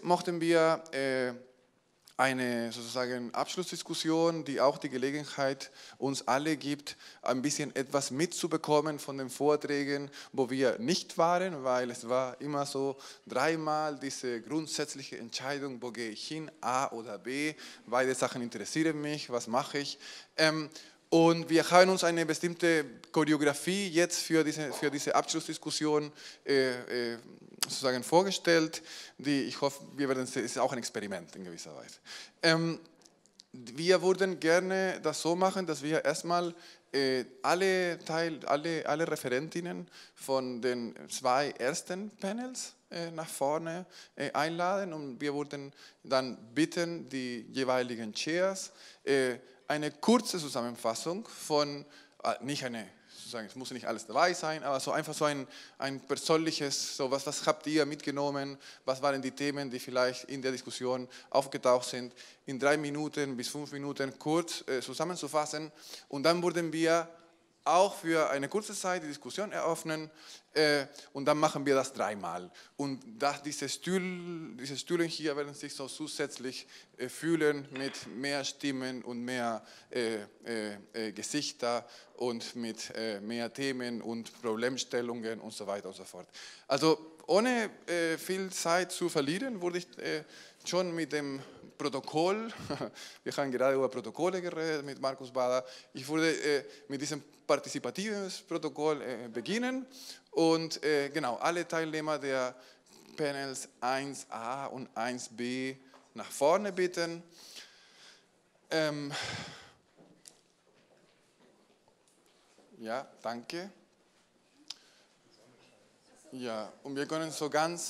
mochten wir eine sozusagen Abschlussdiskussion, die auch die Gelegenheit uns alle gibt, ein bisschen etwas mitzubekommen von den Vorträgen, wo wir nicht waren, weil es war immer so dreimal diese grundsätzliche Entscheidung, wo gehe ich hin, A oder B, beide Sachen interessieren mich, was mache ich. Und wir haben uns eine bestimmte Choreografie jetzt für diese Abschlussdiskussion sozusagen vorgestellt, die ich hoffe, es ist auch ein Experiment in gewisser Weise. Wir würden gerne das so machen, dass wir erstmal alle Referentinnen von den 2 ersten Panels nach vorne einladen und wir würden dann bitten, die jeweiligen Chairs eine kurze Zusammenfassung von, nicht eine, sozusagen, es muss nicht alles dabei sein, aber so einfach so ein persönliches, so was habt ihr mitgenommen, was waren die Themen, die vielleicht in der Diskussion aufgetaucht sind, in 3 Minuten bis 5 Minuten kurz zusammenzufassen und dann würden wir auch für eine kurze Zeit die Diskussion eröffnen und dann machen wir das 3-mal. Und diese Stühle hier werden sich so zusätzlich fühlen mit mehr Stimmen und mehr Gesichter und mit mehr Themen und Problemstellungen und so weiter und so fort. Also ohne viel Zeit zu verlieren, würde ich schon mit dem Protokoll, wir haben gerade über Protokolle geredet mit Markus Bader, ich würde mit diesem partizipativen Protokoll beginnen und genau, alle Teilnehmer der Panels 1a und 1b nach vorne bitten. Ja, danke. Ja, und wir können so ganz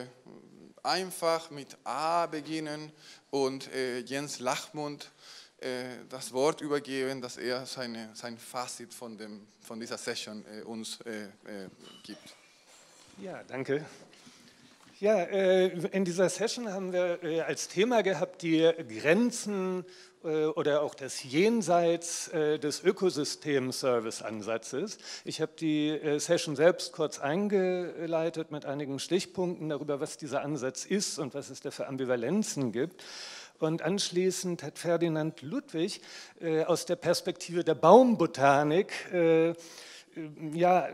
einfach mit A beginnen und Jens Lachmund das Wort übergeben, dass er sein Fazit von dieser Session uns gibt. Ja, danke. Ja, in dieser Session haben wir als Thema gehabt die Grenzen oder auch das Jenseits des Ökosystem-Service-Ansatzes. Ich habe die Session selbst kurz eingeleitet mit einigen Stichpunkten darüber, was dieser Ansatz ist und was es da für Ambivalenzen gibt. Und anschließend hat Ferdinand Ludwig aus der Perspektive der Baumbotanik ja,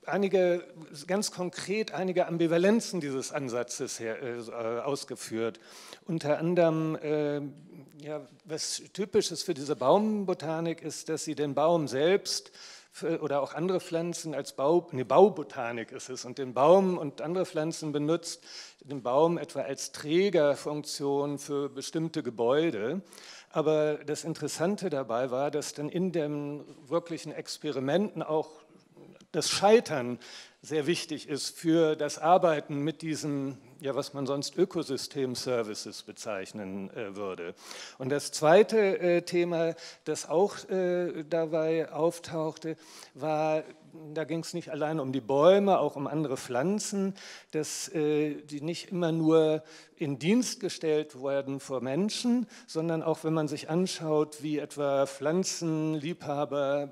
ganz konkret einige Ambivalenzen dieses Ansatzes ausgeführt. Unter anderem, ja, was typisch ist für diese Baumbotanik ist, dass sie den Baum selbst oder auch andere Pflanzen als Baubotanik ist es, und den Baum und andere Pflanzen benutzt den Baum etwa als Trägerfunktion für bestimmte Gebäude. Aber das Interessante dabei war, dass dann in den wirklichen Experimenten auch das Scheitern sehr wichtig ist für das Arbeiten mit diesen, ja, was man sonst Ökosystem-Services bezeichnen würde. Und das zweite Thema, das auch dabei auftauchte, war, da ging es nicht allein um die Bäume, auch um andere Pflanzen, dass die nicht immer nur in Dienst gestellt werden vor Menschen, sondern auch, wenn man sich anschaut, wie etwa Pflanzenliebhaber,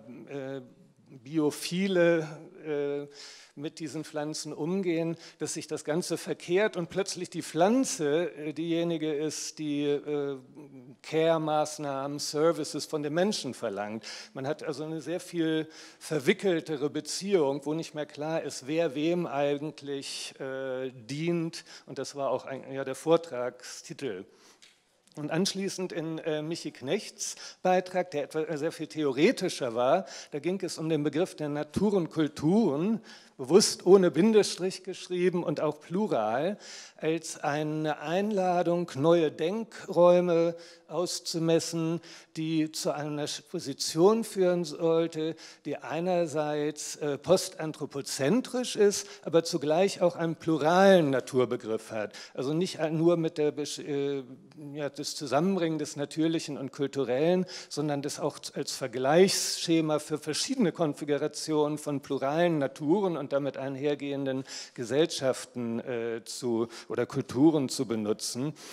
Biophile mit diesen Pflanzen umgehen, dass sich das Ganze verkehrt und plötzlich die Pflanze diejenige ist, die Care-Maßnahmen, Services von den Menschen verlangt. Man hat also eine sehr viel verwickeltere Beziehung, wo nicht mehr klar ist, wer wem eigentlich dient, und das war auch der Vortragstitel. Und anschließend in Michi Knechts Beitrag, der etwa sehr viel theoretischer war, da ging es um den Begriff der Natur und Kulturen, bewusst ohne Bindestrich geschrieben und auch plural, als eine Einladung, neue Denkräume auszumessen, die zu einer Position führen sollte, die einerseits postanthropozentrisch ist, aber zugleich auch einen pluralen Naturbegriff hat. Also nicht nur mit das Zusammenbringen des Natürlichen und Kulturellen, sondern das auch als Vergleichsschema für verschiedene Konfigurationen von pluralen Naturen und damit einhergehenden Gesellschaften oder Kulturen zu benutzen.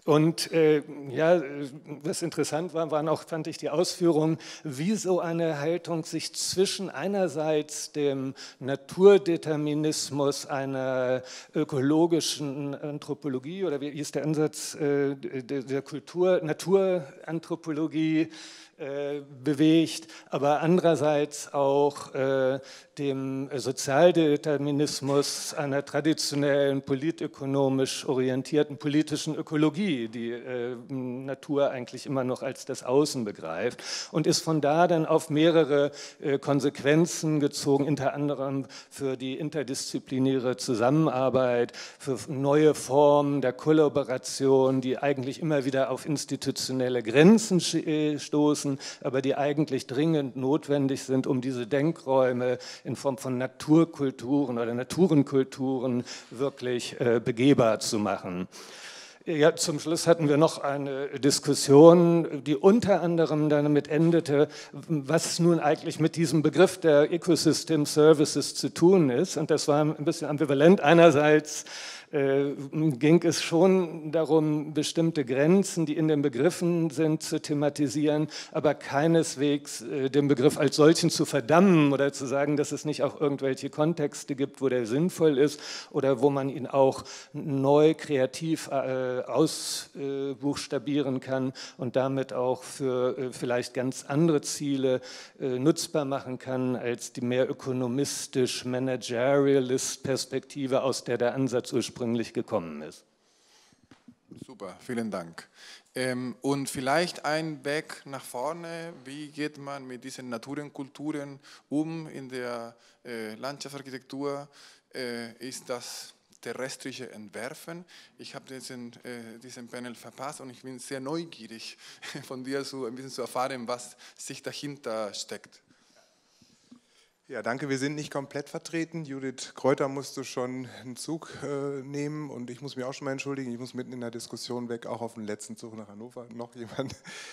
Und ja, was interessant war, waren auch, fand ich, die Ausführungen, wie so eine Haltung sich zwischen einerseits dem Naturdeterminismus einer ökologischen Anthropologie oder wie ist der Ansatz der Naturanthropologie bewegt, aber andererseits auch dem Sozialdeterminismus einer traditionellen politökonomisch orientierten politischen Ökologie, die Natur eigentlich immer noch als das Außen begreift und ist von da dann auf mehrere Konsequenzen gezogen, unter anderem für die interdisziplinäre Zusammenarbeit, für neue Formen der Kollaboration, die eigentlich immer wieder auf institutionelle Grenzen stoßen, aber die eigentlich dringend notwendig sind, um diese Denkräume in Form von Naturkulturen oder Naturenkulturen wirklich begehbar zu machen. Ja, zum Schluss hatten wir noch eine Diskussion, die unter anderem damit endete, was nun eigentlich mit diesem Begriff der Ecosystem Services zu tun ist. Und das war ein bisschen ambivalent. Einerseits ging es schon darum, bestimmte Grenzen, die in den Begriffen sind, zu thematisieren, aber keineswegs den Begriff als solchen zu verdammen oder zu sagen, dass es nicht auch irgendwelche Kontexte gibt, wo der sinnvoll ist oder wo man ihn auch neu kreativ ausbuchstabieren kann und damit auch für vielleicht ganz andere Ziele nutzbar machen kann als die mehr ökonomistisch-managerialist-Perspektive, aus der der Ansatz ursprünglich gekommen ist. Super, vielen Dank. Und vielleicht ein Weg nach vorne, wie geht man mit diesen Naturenkulturen um in der Landschaftsarchitektur, ist das terrestrische Entwerfen. Ich habe diesen Panel verpasst und ich bin sehr neugierig, von dir so ein bisschen zu erfahren, was sich dahinter steckt. Ja, danke. Wir sind nicht komplett vertreten. Judith Kräuter musste schon einen Zug nehmen und ich muss mich auch schon mal entschuldigen. Ich muss mitten in der Diskussion weg, auch auf den letzten Zug nach Hannover. Noch jemand?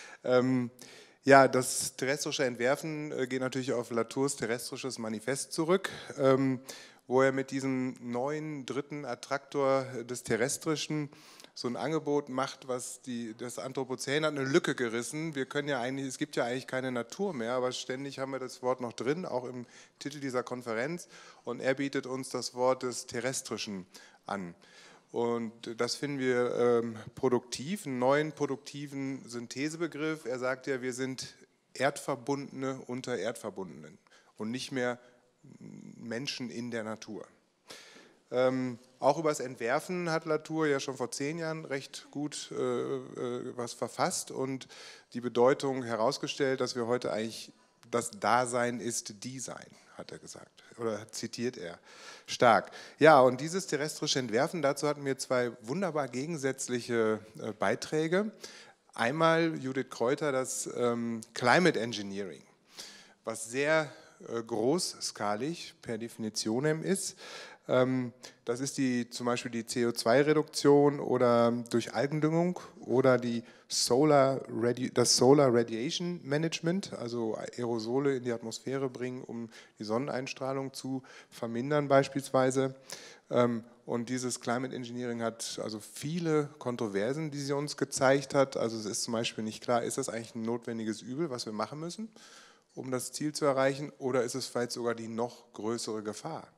Ja, das terrestrische Entwerfen geht natürlich auf Latours terrestrisches Manifest zurück, wo er mit diesem neuen dritten Attraktor des Terrestrischen so ein Angebot macht, was das Anthropozän hat eine Lücke gerissen. Wir können ja eigentlich, es gibt ja eigentlich keine Natur mehr, aber ständig haben wir das Wort noch drin, auch im Titel dieser Konferenz. Und er bietet uns das Wort des Terrestrischen an. Und das finden wir produktiv, einen neuen produktiven Synthesebegriff. Er sagt ja, wir sind Erdverbundene unter Erdverbundenen und nicht mehr Menschen in der Natur. Auch über das Entwerfen hat Latour ja schon vor 10 Jahren recht gut was verfasst und die Bedeutung herausgestellt, dass wir heute eigentlich, das Dasein ist Design, hat er gesagt, oder zitiert er stark. Ja, und dieses terrestrische Entwerfen, dazu hatten wir 2 wunderbar gegensätzliche Beiträge. Einmal Judith Kräuter, das Climate Engineering, was sehr großskalig per Definitionem ist. Das ist zum Beispiel die CO2-Reduktion oder durch Algendüngung oder das Solar Radiation Management, also Aerosole in die Atmosphäre bringen, um die Sonneneinstrahlung zu vermindern beispielsweise. Und dieses Climate Engineering hat also viele Kontroversen, die sie uns gezeigt hat. Also es ist zum Beispiel nicht klar, ist das eigentlich ein notwendiges Übel, was wir machen müssen, um das Ziel zu erreichen, oder ist es vielleicht sogar die noch größere Gefahr?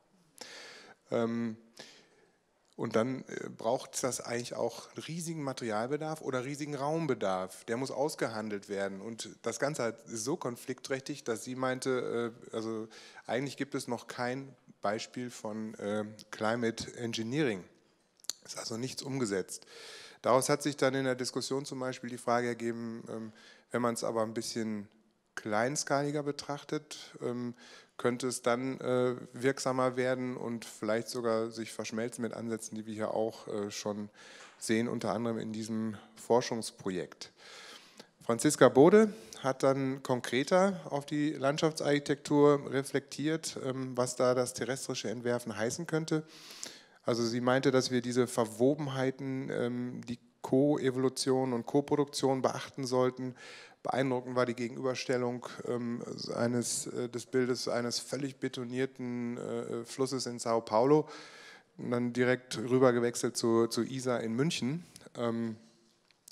Und dann braucht das eigentlich auch riesigen Materialbedarf oder riesigen Raumbedarf. Der muss ausgehandelt werden. Und das Ganze ist so konfliktträchtig, dass sie meinte, also eigentlich gibt es noch kein Beispiel von Climate Engineering. Ist also nichts umgesetzt. Daraus hat sich dann in der Diskussion zum Beispiel die Frage ergeben, wenn man es aber ein bisschen kleinskaliger betrachtet, könnte es dann wirksamer werden und vielleicht sogar sich verschmelzen mit Ansätzen, die wir hier auch schon sehen, unter anderem in diesem Forschungsprojekt. Franziska Bode hat dann konkreter auf die Landschaftsarchitektur reflektiert, was da das terrestrische Entwerfen heißen könnte. Also sie meinte, dass wir diese Verwobenheiten, die Co-Evolution und Co-Produktion beachten sollten. Beeindruckend war die Gegenüberstellung des Bildes eines völlig betonierten Flusses in Sao Paulo und dann direkt rüber gewechselt zu Isar in München.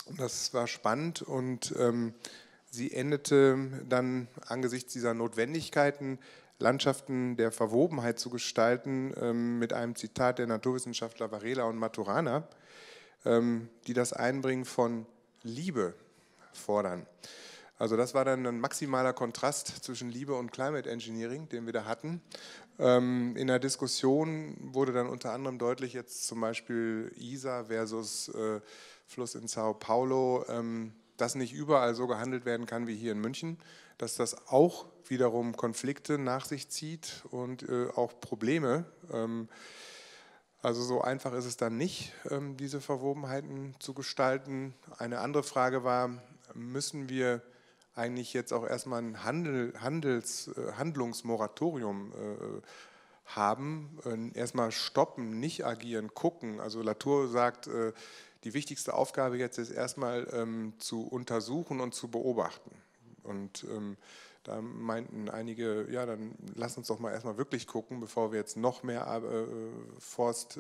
Und das war spannend und sie endete dann angesichts dieser Notwendigkeiten, Landschaften der Verwobenheit zu gestalten, mit einem Zitat der Naturwissenschaftler Varela und Maturana, die das Einbringen von Liebe fordern. Also das war dann ein maximaler Kontrast zwischen Liebe und Climate Engineering, den wir da hatten. In der Diskussion wurde dann unter anderem deutlich, jetzt zum Beispiel Isar versus Fluss in Sao Paulo, dass nicht überall so gehandelt werden kann wie hier in München, dass das auch wiederum Konflikte nach sich zieht und auch Probleme. Also so einfach ist es dann nicht, diese Verwobenheiten zu gestalten. Eine andere Frage war, müssen wir eigentlich jetzt auch erstmal ein Handlungsmoratorium haben, erstmal stoppen, nicht agieren, gucken. Also Latour sagt, die wichtigste Aufgabe jetzt ist erstmal zu untersuchen und zu beobachten. Und da meinten einige, ja, dann lass uns doch mal erstmal wirklich gucken, bevor wir jetzt noch mehr Forst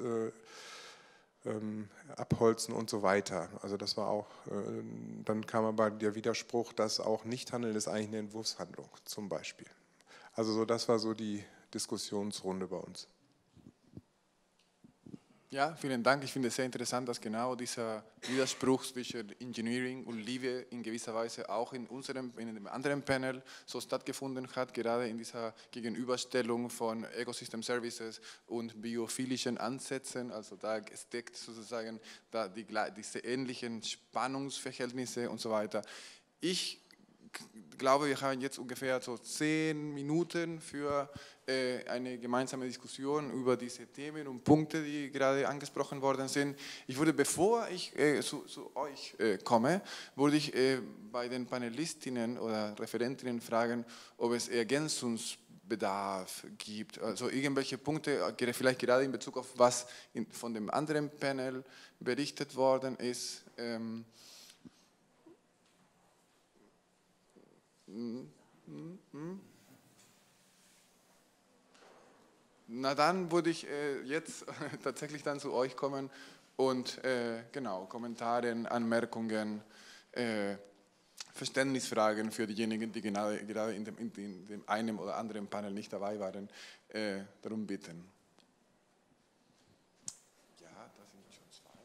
abholzen und so weiter. Also das war auch, dann kam aber der Widerspruch, dass auch Nichthandeln ist eigentlich eine Entwurfshandlung zum Beispiel. Also so, das war so die Diskussionsrunde bei uns. Ja, vielen Dank. Ich finde es sehr interessant, dass genau dieser Widerspruch zwischen Engineering und Liebe in gewisser Weise auch in dem anderen Panel so stattgefunden hat, gerade in dieser Gegenüberstellung von Ecosystem Services und biophilischen Ansätzen. Also da steckt sozusagen diese ähnlichen Spannungsverhältnisse und so weiter. Ich glaube, wir haben jetzt ungefähr so 10 Minuten für eine gemeinsame Diskussion über diese Themen und Punkte, die gerade angesprochen worden sind. Ich würde, bevor ich zu euch komme, würde ich bei den Panelistinnen oder Referentinnen fragen, ob es Ergänzungsbedarf gibt. Also irgendwelche Punkte, vielleicht gerade in Bezug auf was von dem anderen Panel berichtet worden ist. Na dann würde ich jetzt tatsächlich dann zu euch kommen und genau, Kommentare, Anmerkungen, Verständnisfragen für diejenigen, die gerade in dem einen oder anderen Panel nicht dabei waren, darum bitten. Ja, da sind schon zwei.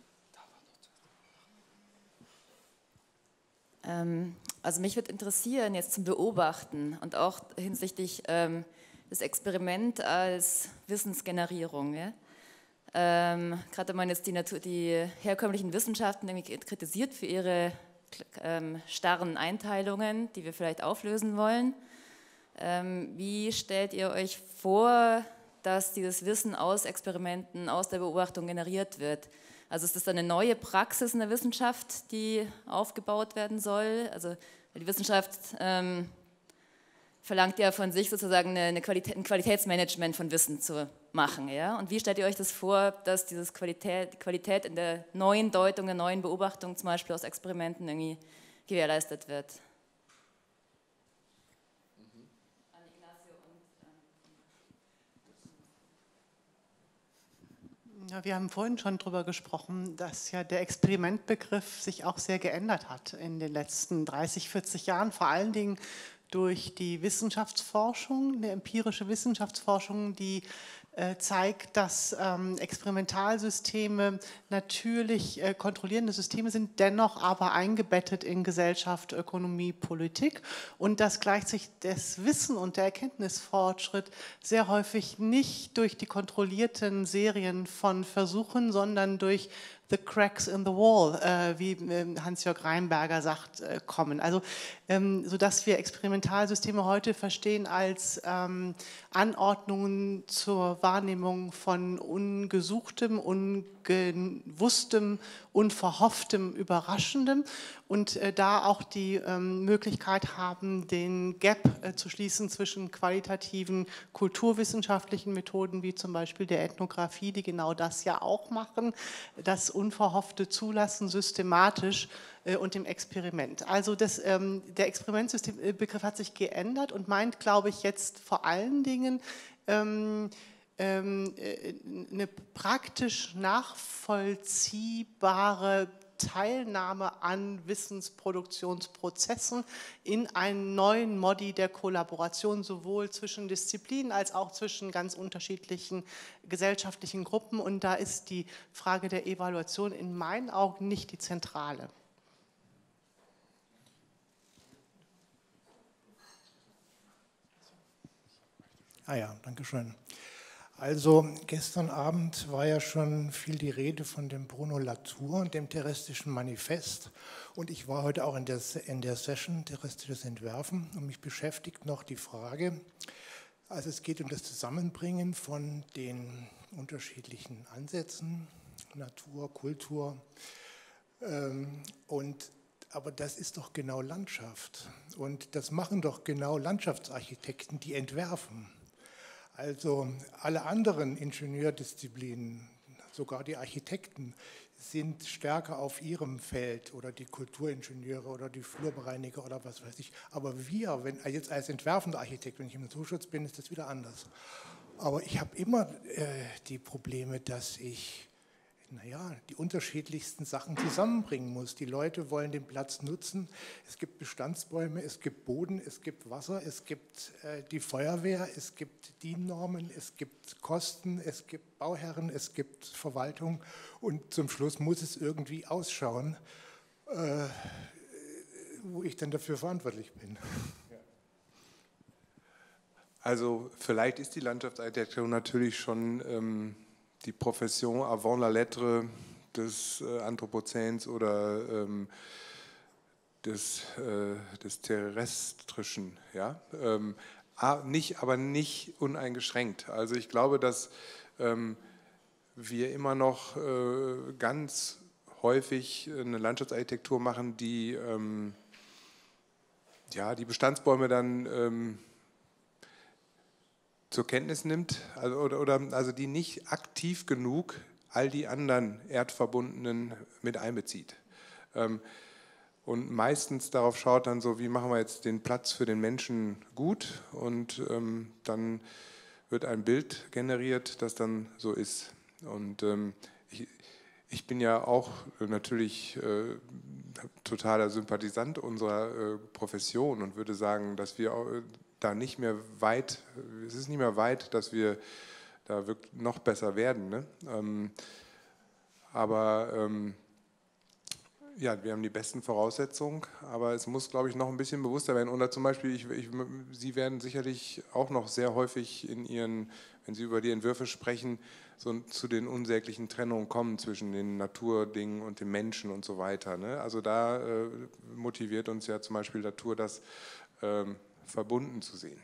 Da war noch zwei. Also mich würde interessieren jetzt zum Beobachten und auch hinsichtlich das Experiment als Wissensgenerierung. Ja? Gerade wenn man jetzt die herkömmlichen Wissenschaften irgendwie kritisiert für ihre starren Einteilungen, die wir vielleicht auflösen wollen. Wie stellt ihr euch vor, dass dieses Wissen aus Experimenten, aus der Beobachtung generiert wird? Also ist das eine neue Praxis in der Wissenschaft, die aufgebaut werden soll? Also die Wissenschaft verlangt ja von sich sozusagen ein Qualitätsmanagement von Wissen zu machen. Ja? Und wie stellt ihr euch das vor, dass diese Qualität in der neuen Deutung, der neuen Beobachtung, zum Beispiel aus Experimenten, irgendwie gewährleistet wird? Ja, wir haben vorhin schon darüber gesprochen, dass ja der Experimentbegriff sich auch sehr geändert hat in den letzten 30, 40 Jahren, vor allen Dingen durch die Wissenschaftsforschung, eine empirische Wissenschaftsforschung, die zeigt, dass Experimentalsysteme natürlich kontrollierende Systeme sind, dennoch aber eingebettet in Gesellschaft, Ökonomie, Politik und dass gleichzeitig das Wissen und der Erkenntnisfortschritt sehr häufig nicht durch die kontrollierten Serien von Versuchen, sondern durch the cracks in the wall, wie Hans-Jörg Reinberger sagt, kommen. Also, sodass wir Experimentalsysteme heute verstehen als Anordnungen zur Wahrnehmung von ungesuchtem, ungewusstem, unverhofftem, überraschendem und da auch die Möglichkeit haben, den Gap zu schließen zwischen qualitativen kulturwissenschaftlichen Methoden, wie zum Beispiel der Ethnographie, die genau das ja auch machen, das unverhoffte Zulassen systematisch und dem Experiment. Also der Experimentsystembegriff hat sich geändert und meint, glaube ich, jetzt vor allen Dingen eine praktisch nachvollziehbare Teilnahme an Wissensproduktionsprozessen in einen neuen Modi der Kollaboration, sowohl zwischen Disziplinen als auch zwischen ganz unterschiedlichen gesellschaftlichen Gruppen. Und da ist die Frage der Evaluation in meinen Augen nicht die zentrale. Ah ja, danke schön. Also gestern Abend war ja schon viel die Rede von dem Bruno Latour und dem terrestrischen Manifest. Und ich war heute auch in der Session Terrestrisches Entwerfen und mich beschäftigt noch die Frage, also es geht um das Zusammenbringen von den unterschiedlichen Ansätzen, Natur, Kultur, aber das ist doch genau Landschaft. Und das machen doch genau Landschaftsarchitekten, die entwerfen. Also alle anderen Ingenieurdisziplinen, sogar die Architekten, sind stärker auf ihrem Feld oder die Kulturingenieure oder die Flurbereiniger oder was weiß ich. Aber wir, wenn jetzt als entwerfender Architekt, wenn ich im Naturschutz bin, ist das wieder anders. Aber ich habe immer die Probleme, dass ich die unterschiedlichsten Sachen zusammenbringen muss. Die Leute wollen den Platz nutzen. Es gibt Bestandsbäume, es gibt Boden, es gibt Wasser, es gibt die Feuerwehr, es gibt DIN-Normen, es gibt Kosten, es gibt Bauherren, es gibt Verwaltung und zum Schluss muss es irgendwie ausschauen, wo ich dann dafür verantwortlich bin. Also vielleicht ist die Landschaftsarchitektur natürlich schon die Profession avant la lettre des Anthropozäns oder des Terrestrischen, ja? Aber nicht uneingeschränkt. Also ich glaube, dass wir immer noch ganz häufig eine Landschaftsarchitektur machen, die die Bestandsbäume dann zur Kenntnis nimmt, also die nicht aktiv genug all die anderen Erdverbundenen mit einbezieht. Und meistens darauf schaut dann so, wie machen wir jetzt den Platz für den Menschen gut und dann wird ein Bild generiert, das dann so ist. Und ich bin ja auch natürlich totaler Sympathisant unserer Profession und würde sagen, dass wir auch da nicht mehr weit, es ist nicht mehr weit, dass wir da wirklich noch besser werden. Ne? Wir haben die besten Voraussetzungen, aber es muss, glaube ich, noch ein bisschen bewusster werden. Oder zum Beispiel, Sie werden sicherlich auch noch sehr häufig wenn Sie über die Entwürfe sprechen, so zu den unsäglichen Trennungen kommen zwischen den Naturdingen und den Menschen und so weiter. Ne? Also da motiviert uns ja zum Beispiel Natur, das verbunden zu sehen.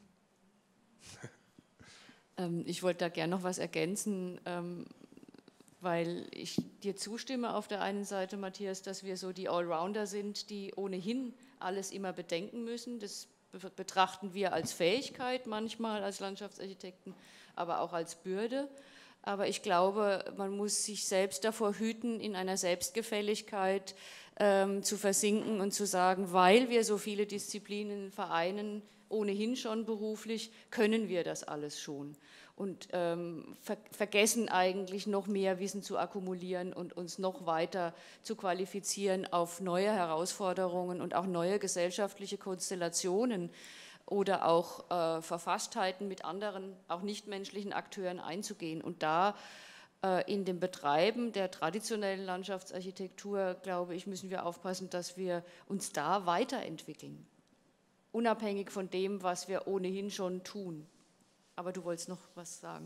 Ich wollte da gerne noch was ergänzen, weil ich dir zustimme auf der einen Seite, Matthias, dass wir so die Allrounder sind, die ohnehin alles immer bedenken müssen. Das betrachten wir als Fähigkeit manchmal als Landschaftsarchitekten, aber auch als Bürde. Aber ich glaube, man muss sich selbst davor hüten, in einer Selbstgefälligkeit zu versinken und zu sagen, weil wir so viele Disziplinen vereinen, ohnehin schon beruflich, können wir das alles schon. Und vergessen eigentlich noch mehr Wissen zu akkumulieren und uns noch weiter zu qualifizieren auf neue Herausforderungen und auch neue gesellschaftliche Konstellationen oder auch Verfasstheiten mit anderen, auch nichtmenschlichen Akteuren einzugehen. Und da in dem Betreiben der traditionellen Landschaftsarchitektur, glaube ich, müssen wir aufpassen, dass wir uns da weiterentwickeln. Unabhängig von dem, was wir ohnehin schon tun. Aber du wolltest noch was sagen.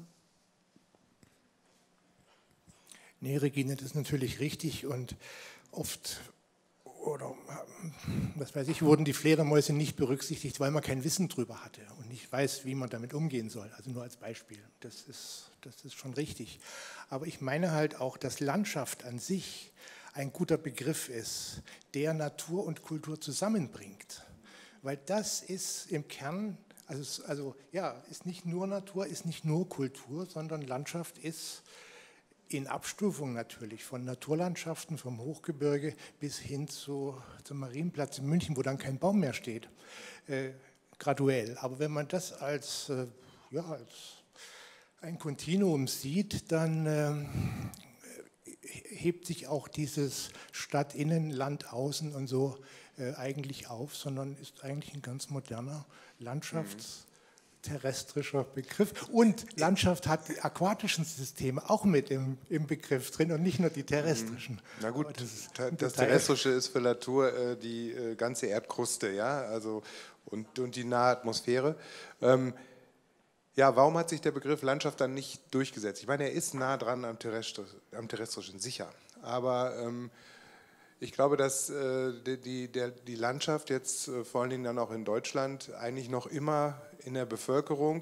Nee, Regine, das ist natürlich richtig und oft, oder was weiß ich, wurden die Fledermäuse nicht berücksichtigt, weil man kein Wissen drüber hatte und nicht weiß, wie man damit umgehen soll. Also nur als Beispiel. Das ist schon richtig. Aber ich meine halt auch, dass Landschaft an sich ein guter Begriff ist, der Natur und Kultur zusammenbringt. Weil das ist im Kern, ist nicht nur Natur, ist nicht nur Kultur, sondern Landschaft ist in Abstufung natürlich von Naturlandschaften, vom Hochgebirge bis hin zum Marienplatz in München, wo dann kein Baum mehr steht, graduell. Aber wenn man das als ein Kontinuum sieht, dann hebt sich auch dieses Stadt innen, Land außen und so eigentlich auf, sondern ist eigentlich ein ganz moderner landschaftsterrestrischer Begriff. Und Landschaft hat die aquatischen Systeme auch mit im Begriff drin und nicht nur die terrestrischen. Na gut, das Terrestrische ist für Latour die ganze Erdkruste, ja, also und die nahe Atmosphäre. Ja, warum hat sich der Begriff Landschaft dann nicht durchgesetzt? Ich meine, er ist nah dran am Terrestrischen, sicher. Aber ich glaube, dass die Landschaft jetzt vor allen Dingen dann auch in Deutschland eigentlich noch immer in der Bevölkerung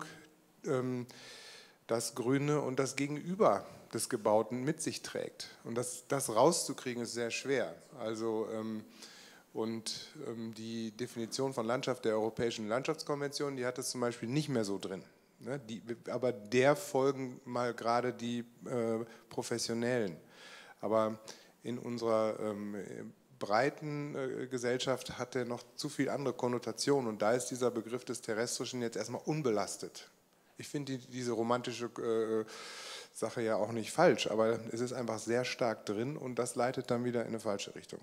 das Grüne und das Gegenüber des Gebauten mit sich trägt. Und das rauszukriegen ist sehr schwer. Also die Definition von Landschaft der Europäischen Landschaftskonvention, die hat das zum Beispiel nicht mehr so drin. Ne? Aber der folgen mal gerade die Professionellen. Aber in unserer breiten Gesellschaft hat er noch zu viel andere Konnotationen und da ist dieser Begriff des Terrestrischen jetzt erstmal unbelastet. Ich finde diese romantische Sache ja auch nicht falsch, aber es ist einfach sehr stark drin und das leitet dann wieder in eine falsche Richtung.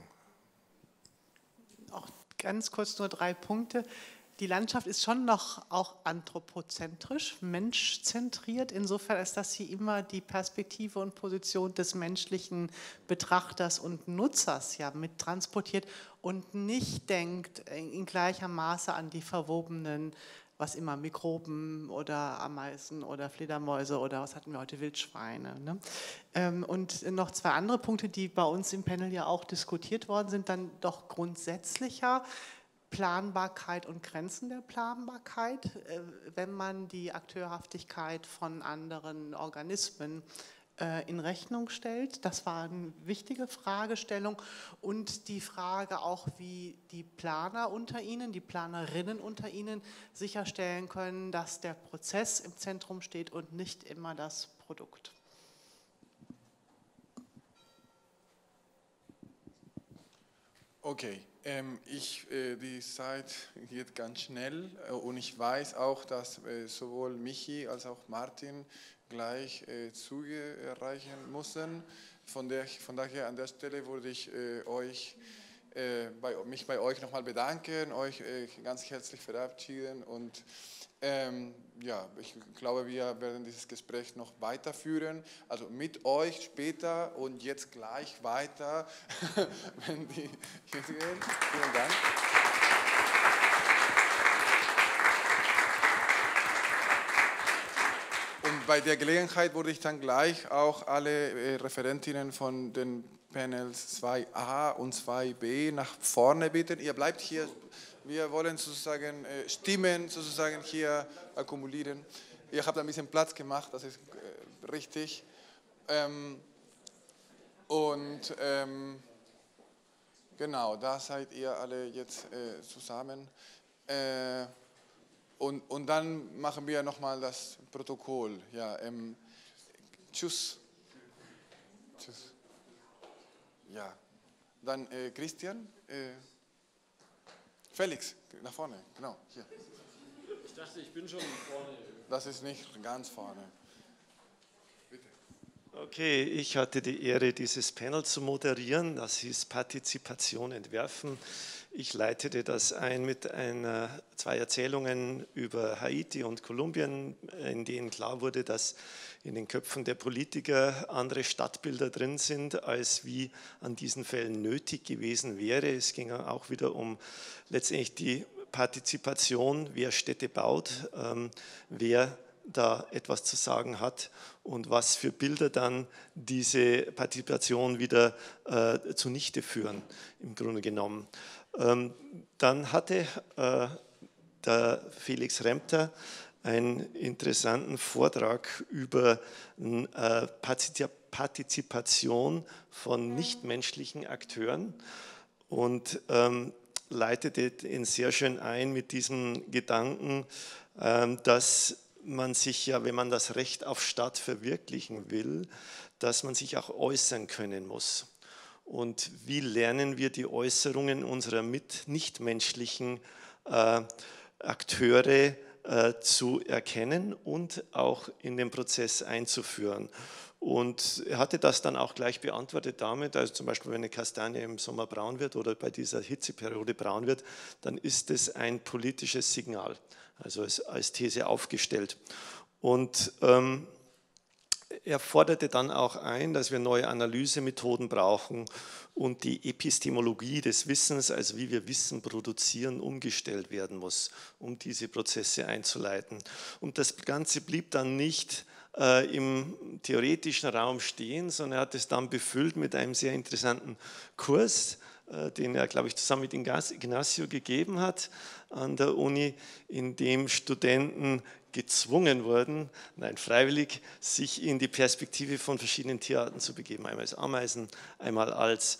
Auch ganz kurz nur 3 Punkte. Die Landschaft ist schon noch auch anthropozentrisch, menschzentriert. Insofern ist das hier immer die Perspektive und Position des menschlichen Betrachters und Nutzers ja mit transportiert und nicht denkt in gleicher Maße an die verwobenen, was immer, Mikroben oder Ameisen oder Fledermäuse oder was hatten wir heute, Wildschweine. Ne? Und noch 2 andere Punkte, die bei uns im Panel ja auch diskutiert worden sind, dann doch grundsätzlicher. Planbarkeit und Grenzen der Planbarkeit, wenn man die Akteurhaftigkeit von anderen Organismen in Rechnung stellt. Das war eine wichtige Fragestellung und die Frage auch, wie die Planer unter Ihnen, die Planerinnen unter Ihnen sicherstellen können, dass der Prozess im Zentrum steht und nicht immer das Produkt. Okay. Die Zeit geht ganz schnell und ich weiß auch, dass sowohl Michi als auch Martin gleich Züge erreichen müssen. Von daher an der Stelle würde ich mich bei euch nochmal bedanken, euch ganz herzlich verabschieden und ja, ich glaube, wir werden dieses Gespräch noch weiterführen, also mit euch später und jetzt gleich weiter, wenn die hier gehen. Vielen Dank. Und bei der Gelegenheit würde ich dann gleich auch alle Referentinnen von den Panels 2a und 2b nach vorne bitten. Ihr bleibt hier. Wir wollen sozusagen Stimmen sozusagen hier akkumulieren. Ihr habt ein bisschen Platz gemacht, das ist richtig. Genau, da seid ihr alle jetzt zusammen. Und dann machen wir nochmal das Protokoll. Ja, tschüss. Tschüss. Ja, dann Christian. Felix, nach vorne, genau, hier. Ich dachte, ich bin schon vorne. Das ist nicht ganz vorne. Bitte. Okay, ich hatte die Ehre, dieses Panel zu moderieren. Das hieß Partizipation entwerfen. Ich leitete das ein mit 2 Erzählungen über Haiti und Kolumbien, in denen klar wurde, dass in den Köpfen der Politiker andere Stadtbilder drin sind, als wie an diesen Fällen nötig gewesen wäre. Es ging auch wieder um letztendlich die Partizipation, wer Städte baut, wer da etwas zu sagen hat und was für Bilder dann diese Partizipation wieder zunichte führen, im Grunde genommen. Dann hatte der Felix Remter einen interessanten Vortrag über Partizipation von nichtmenschlichen Akteuren und leitete ihn sehr schön ein mit diesem Gedanken, dass man sich ja, wenn man das Recht auf Stadt verwirklichen will, dass man sich auch äußern können muss. Und wie lernen wir die Äußerungen unserer nichtmenschlichen Akteure zu erkennen und auch in den Prozess einzuführen. Und er hatte das dann auch gleich beantwortet damit, also zum Beispiel, wenn eine Kastanie im Sommer braun wird oder bei dieser Hitzeperiode braun wird, dann ist es ein politisches Signal, also als These aufgestellt. Und er forderte dann auch ein, dass wir neue Analysemethoden brauchen und die Epistemologie des Wissens, also wie wir Wissen produzieren, umgestellt werden muss, um diese Prozesse einzuleiten. Und das Ganze blieb dann nicht im theoretischen Raum stehen, sondern er hat es dann befüllt mit einem sehr interessanten Kurs, den er, glaube ich, zusammen mit Ignacio gegeben hat an der Uni, in dem Studenten gezwungen wurden, nein, freiwillig, sich in die Perspektive von verschiedenen Tierarten zu begeben. Einmal als Ameisen, einmal als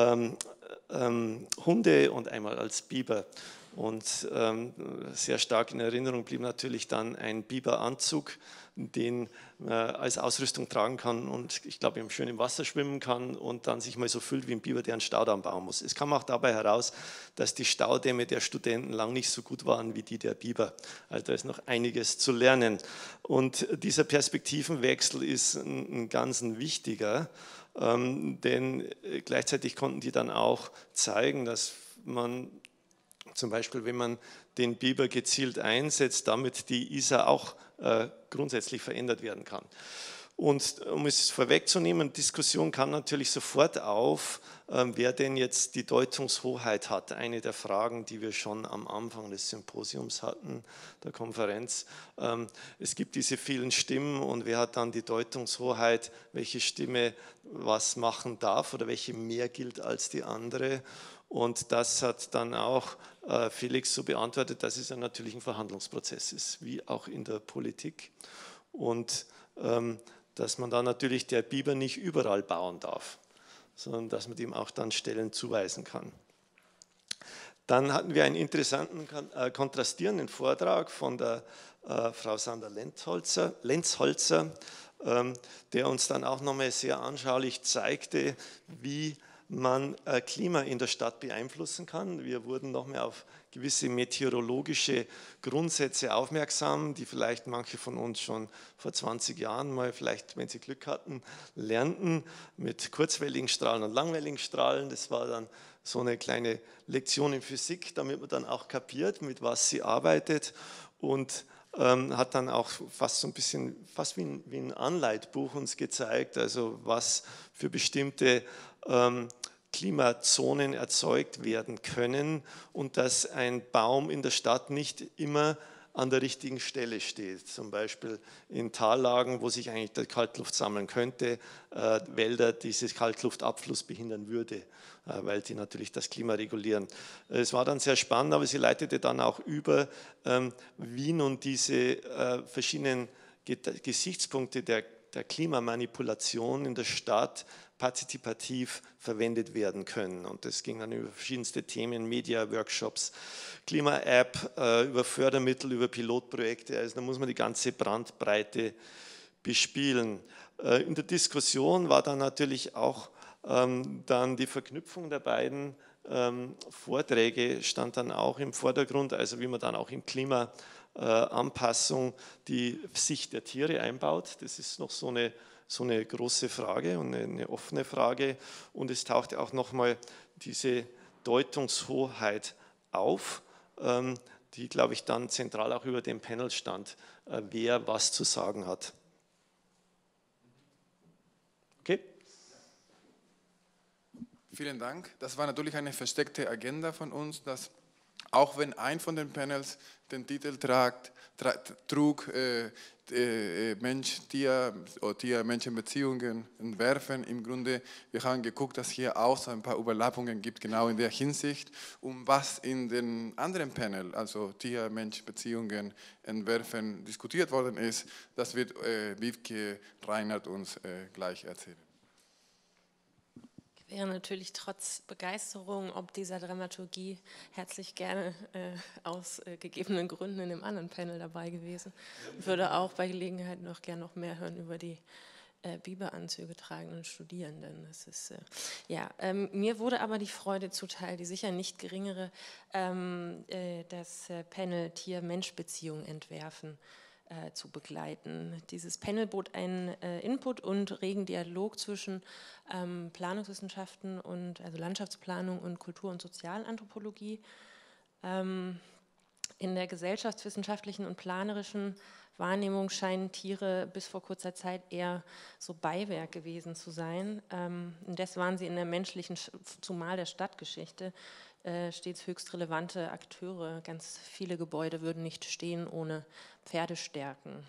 Hunde und einmal als Biber. Und sehr stark in Erinnerung blieb natürlich dann ein Biberanzug, den man als Ausrüstung tragen kann und ich glaube, schön im Wasser schwimmen kann und dann sich mal so fühlt wie ein Biber, der einen Staudamm bauen muss. Es kam auch dabei heraus, dass die Staudämme der Studenten lang nicht so gut waren wie die der Biber. Also da ist noch einiges zu lernen. Und dieser Perspektivenwechsel ist ein ganz wichtiger, denn gleichzeitig konnten die dann auch zeigen, dass man zum Beispiel, wenn man den Biber gezielt einsetzt, damit die Isar auch grundsätzlich verändert werden kann. Und um es vorwegzunehmen, Diskussion kam natürlich sofort auf, wer denn jetzt die Deutungshoheit hat. Eine der Fragen, die wir schon am Anfang des Symposiums hatten, der Konferenz. Es gibt diese vielen Stimmen und wer hat dann die Deutungshoheit, welche Stimme was machen darf oder welche mehr gilt als die andere. Und das hat dann auch Felix so beantwortet, dass es ja natürlich ein Verhandlungsprozess ist, wie auch in der Politik. Und dass man da natürlich der Biber nicht überall bauen darf, sondern dass man dem auch dann Stellen zuweisen kann. Dann hatten wir einen interessanten, kontrastierenden Vortrag von der Frau Sandra Lenzholzer, der uns dann auch nochmal sehr anschaulich zeigte, wie man Klima in der Stadt beeinflussen kann. Wir wurden noch mehr auf gewisse meteorologische Grundsätze aufmerksam, die vielleicht manche von uns schon vor 20 Jahren mal, vielleicht, wenn sie Glück hatten, lernten, mit kurzwelligen Strahlen und langwelligen Strahlen. Das war dann so eine kleine Lektion in Physik, damit man dann auch kapiert, mit was sie arbeitet, und hat dann auch fast so ein bisschen, fast wie ein Anleitbuch uns gezeigt, also was für bestimmte Klimazonen erzeugt werden können und dass ein Baum in der Stadt nicht immer an der richtigen Stelle steht. Zum Beispiel in Tallagen, wo sich eigentlich die Kaltluft sammeln könnte, Wälder dieses Kaltluftabfluss behindern würde, weil die natürlich das Klima regulieren. Es war dann sehr spannend, aber sie leitete dann auch über, wie nun diese verschiedenen Gesichtspunkte der Klimamanipulation in der Stadt partizipativ verwendet werden können. Und das ging dann über verschiedenste Themen, Media, Workshops, Klima-App, über Fördermittel, über Pilotprojekte. Also da muss man die ganze Bandbreite bespielen. In der Diskussion war dann natürlich auch dann die Verknüpfung der beiden Vorträge stand dann auch im Vordergrund, also wie man dann auch im Klimaanpassung die Sicht der Tiere einbaut. Das ist noch so eine große Frage und eine offene Frage. Und es tauchte auch nochmal diese Deutungshoheit auf, die, glaube ich, dann zentral auch über dem Panel stand, wer was zu sagen hat. Okay? Vielen Dank. Das war natürlich eine versteckte Agenda von uns, dass auch wenn ein von den Panels den Titel trug, Mensch-Tier- oder Tier-Menschen-Beziehungen entwerfen. Im Grunde, wir haben geguckt, dass hier auch so ein paar Überlappungen gibt, genau in der Hinsicht, was in den anderen Panel, also Tier-Mensch-Beziehungen entwerfen, diskutiert worden ist. Das wird Wiebke Reinhardt uns gleich erzählen. Ich wäre natürlich trotz Begeisterung ob dieser Dramaturgie herzlich gerne aus gegebenen Gründen in dem anderen Panel dabei gewesen. Ich würde auch bei Gelegenheit noch gerne noch mehr hören über die Biberanzüge tragenden Studierenden. Das ist, mir wurde aber die Freude zuteil, die sicher nicht geringere, das Panel Tier-Mensch-Beziehung entwerfen zu begleiten. Dieses Panel bot einen Input und regen Dialog zwischen Planungswissenschaften und also Landschaftsplanung und Kultur- und Sozialanthropologie. In der gesellschaftswissenschaftlichen und planerischen Wahrnehmung scheinen Tiere bis vor kurzer Zeit eher so Beiwerk gewesen zu sein. Indes waren sie in der menschlichen, zumal der Stadtgeschichte, stets höchst relevante Akteure. Ganz viele Gebäude würden nicht stehen ohne Pferdestärken.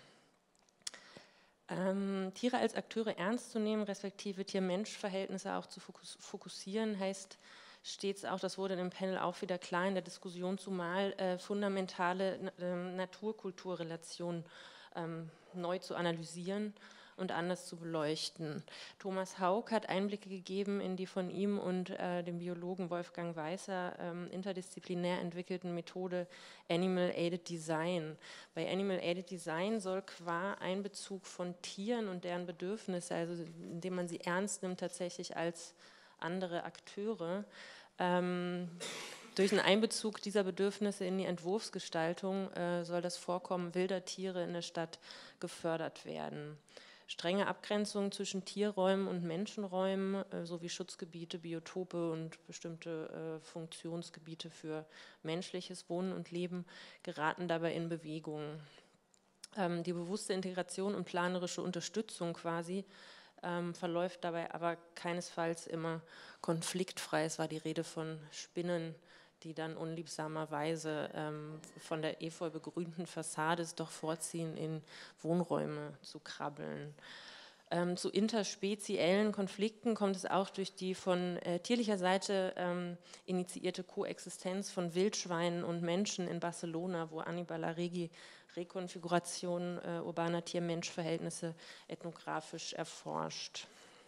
Tiere als Akteure ernst zu nehmen, respektive Tier-Mensch-Verhältnisse auch zu fokussieren, heißt stets auch, das wurde im Panel auch wieder klar in der Diskussion, zumal fundamentale Natur-Kultur-Relationen neu zu analysieren und anders zu beleuchten. Thomas Haug hat Einblicke gegeben in die von ihm und dem Biologen Wolfgang Weißer interdisziplinär entwickelten Methode Animal Aided Design. Bei Animal Aided Design soll qua Einbezug von Tieren und deren Bedürfnisse, also indem man sie ernst nimmt tatsächlich als andere Akteure, durch einen Einbezug dieser Bedürfnisse in die Entwurfsgestaltung soll das Vorkommen wilder Tiere in der Stadt gefördert werden. Strenge Abgrenzungen zwischen Tierräumen und Menschenräumen sowie Schutzgebiete, Biotope und bestimmte Funktionsgebiete für menschliches Wohnen und Leben geraten dabei in Bewegung. Die bewusste Integration und planerische Unterstützung quasi verläuft dabei aber keinesfalls immer konfliktfrei. Es war die Rede von Spinnen, die dann unliebsamerweise von der efeu begrünten Fassade es doch vorziehen, in Wohnräume zu krabbeln. Zu interspeziellen Konflikten kommt es auch durch die von tierlicher Seite initiierte Koexistenz von Wildschweinen und Menschen in Barcelona, wo Aníbal Arregui Rekonfiguration urbaner Tier-Mensch-Verhältnisse ethnografisch erforscht.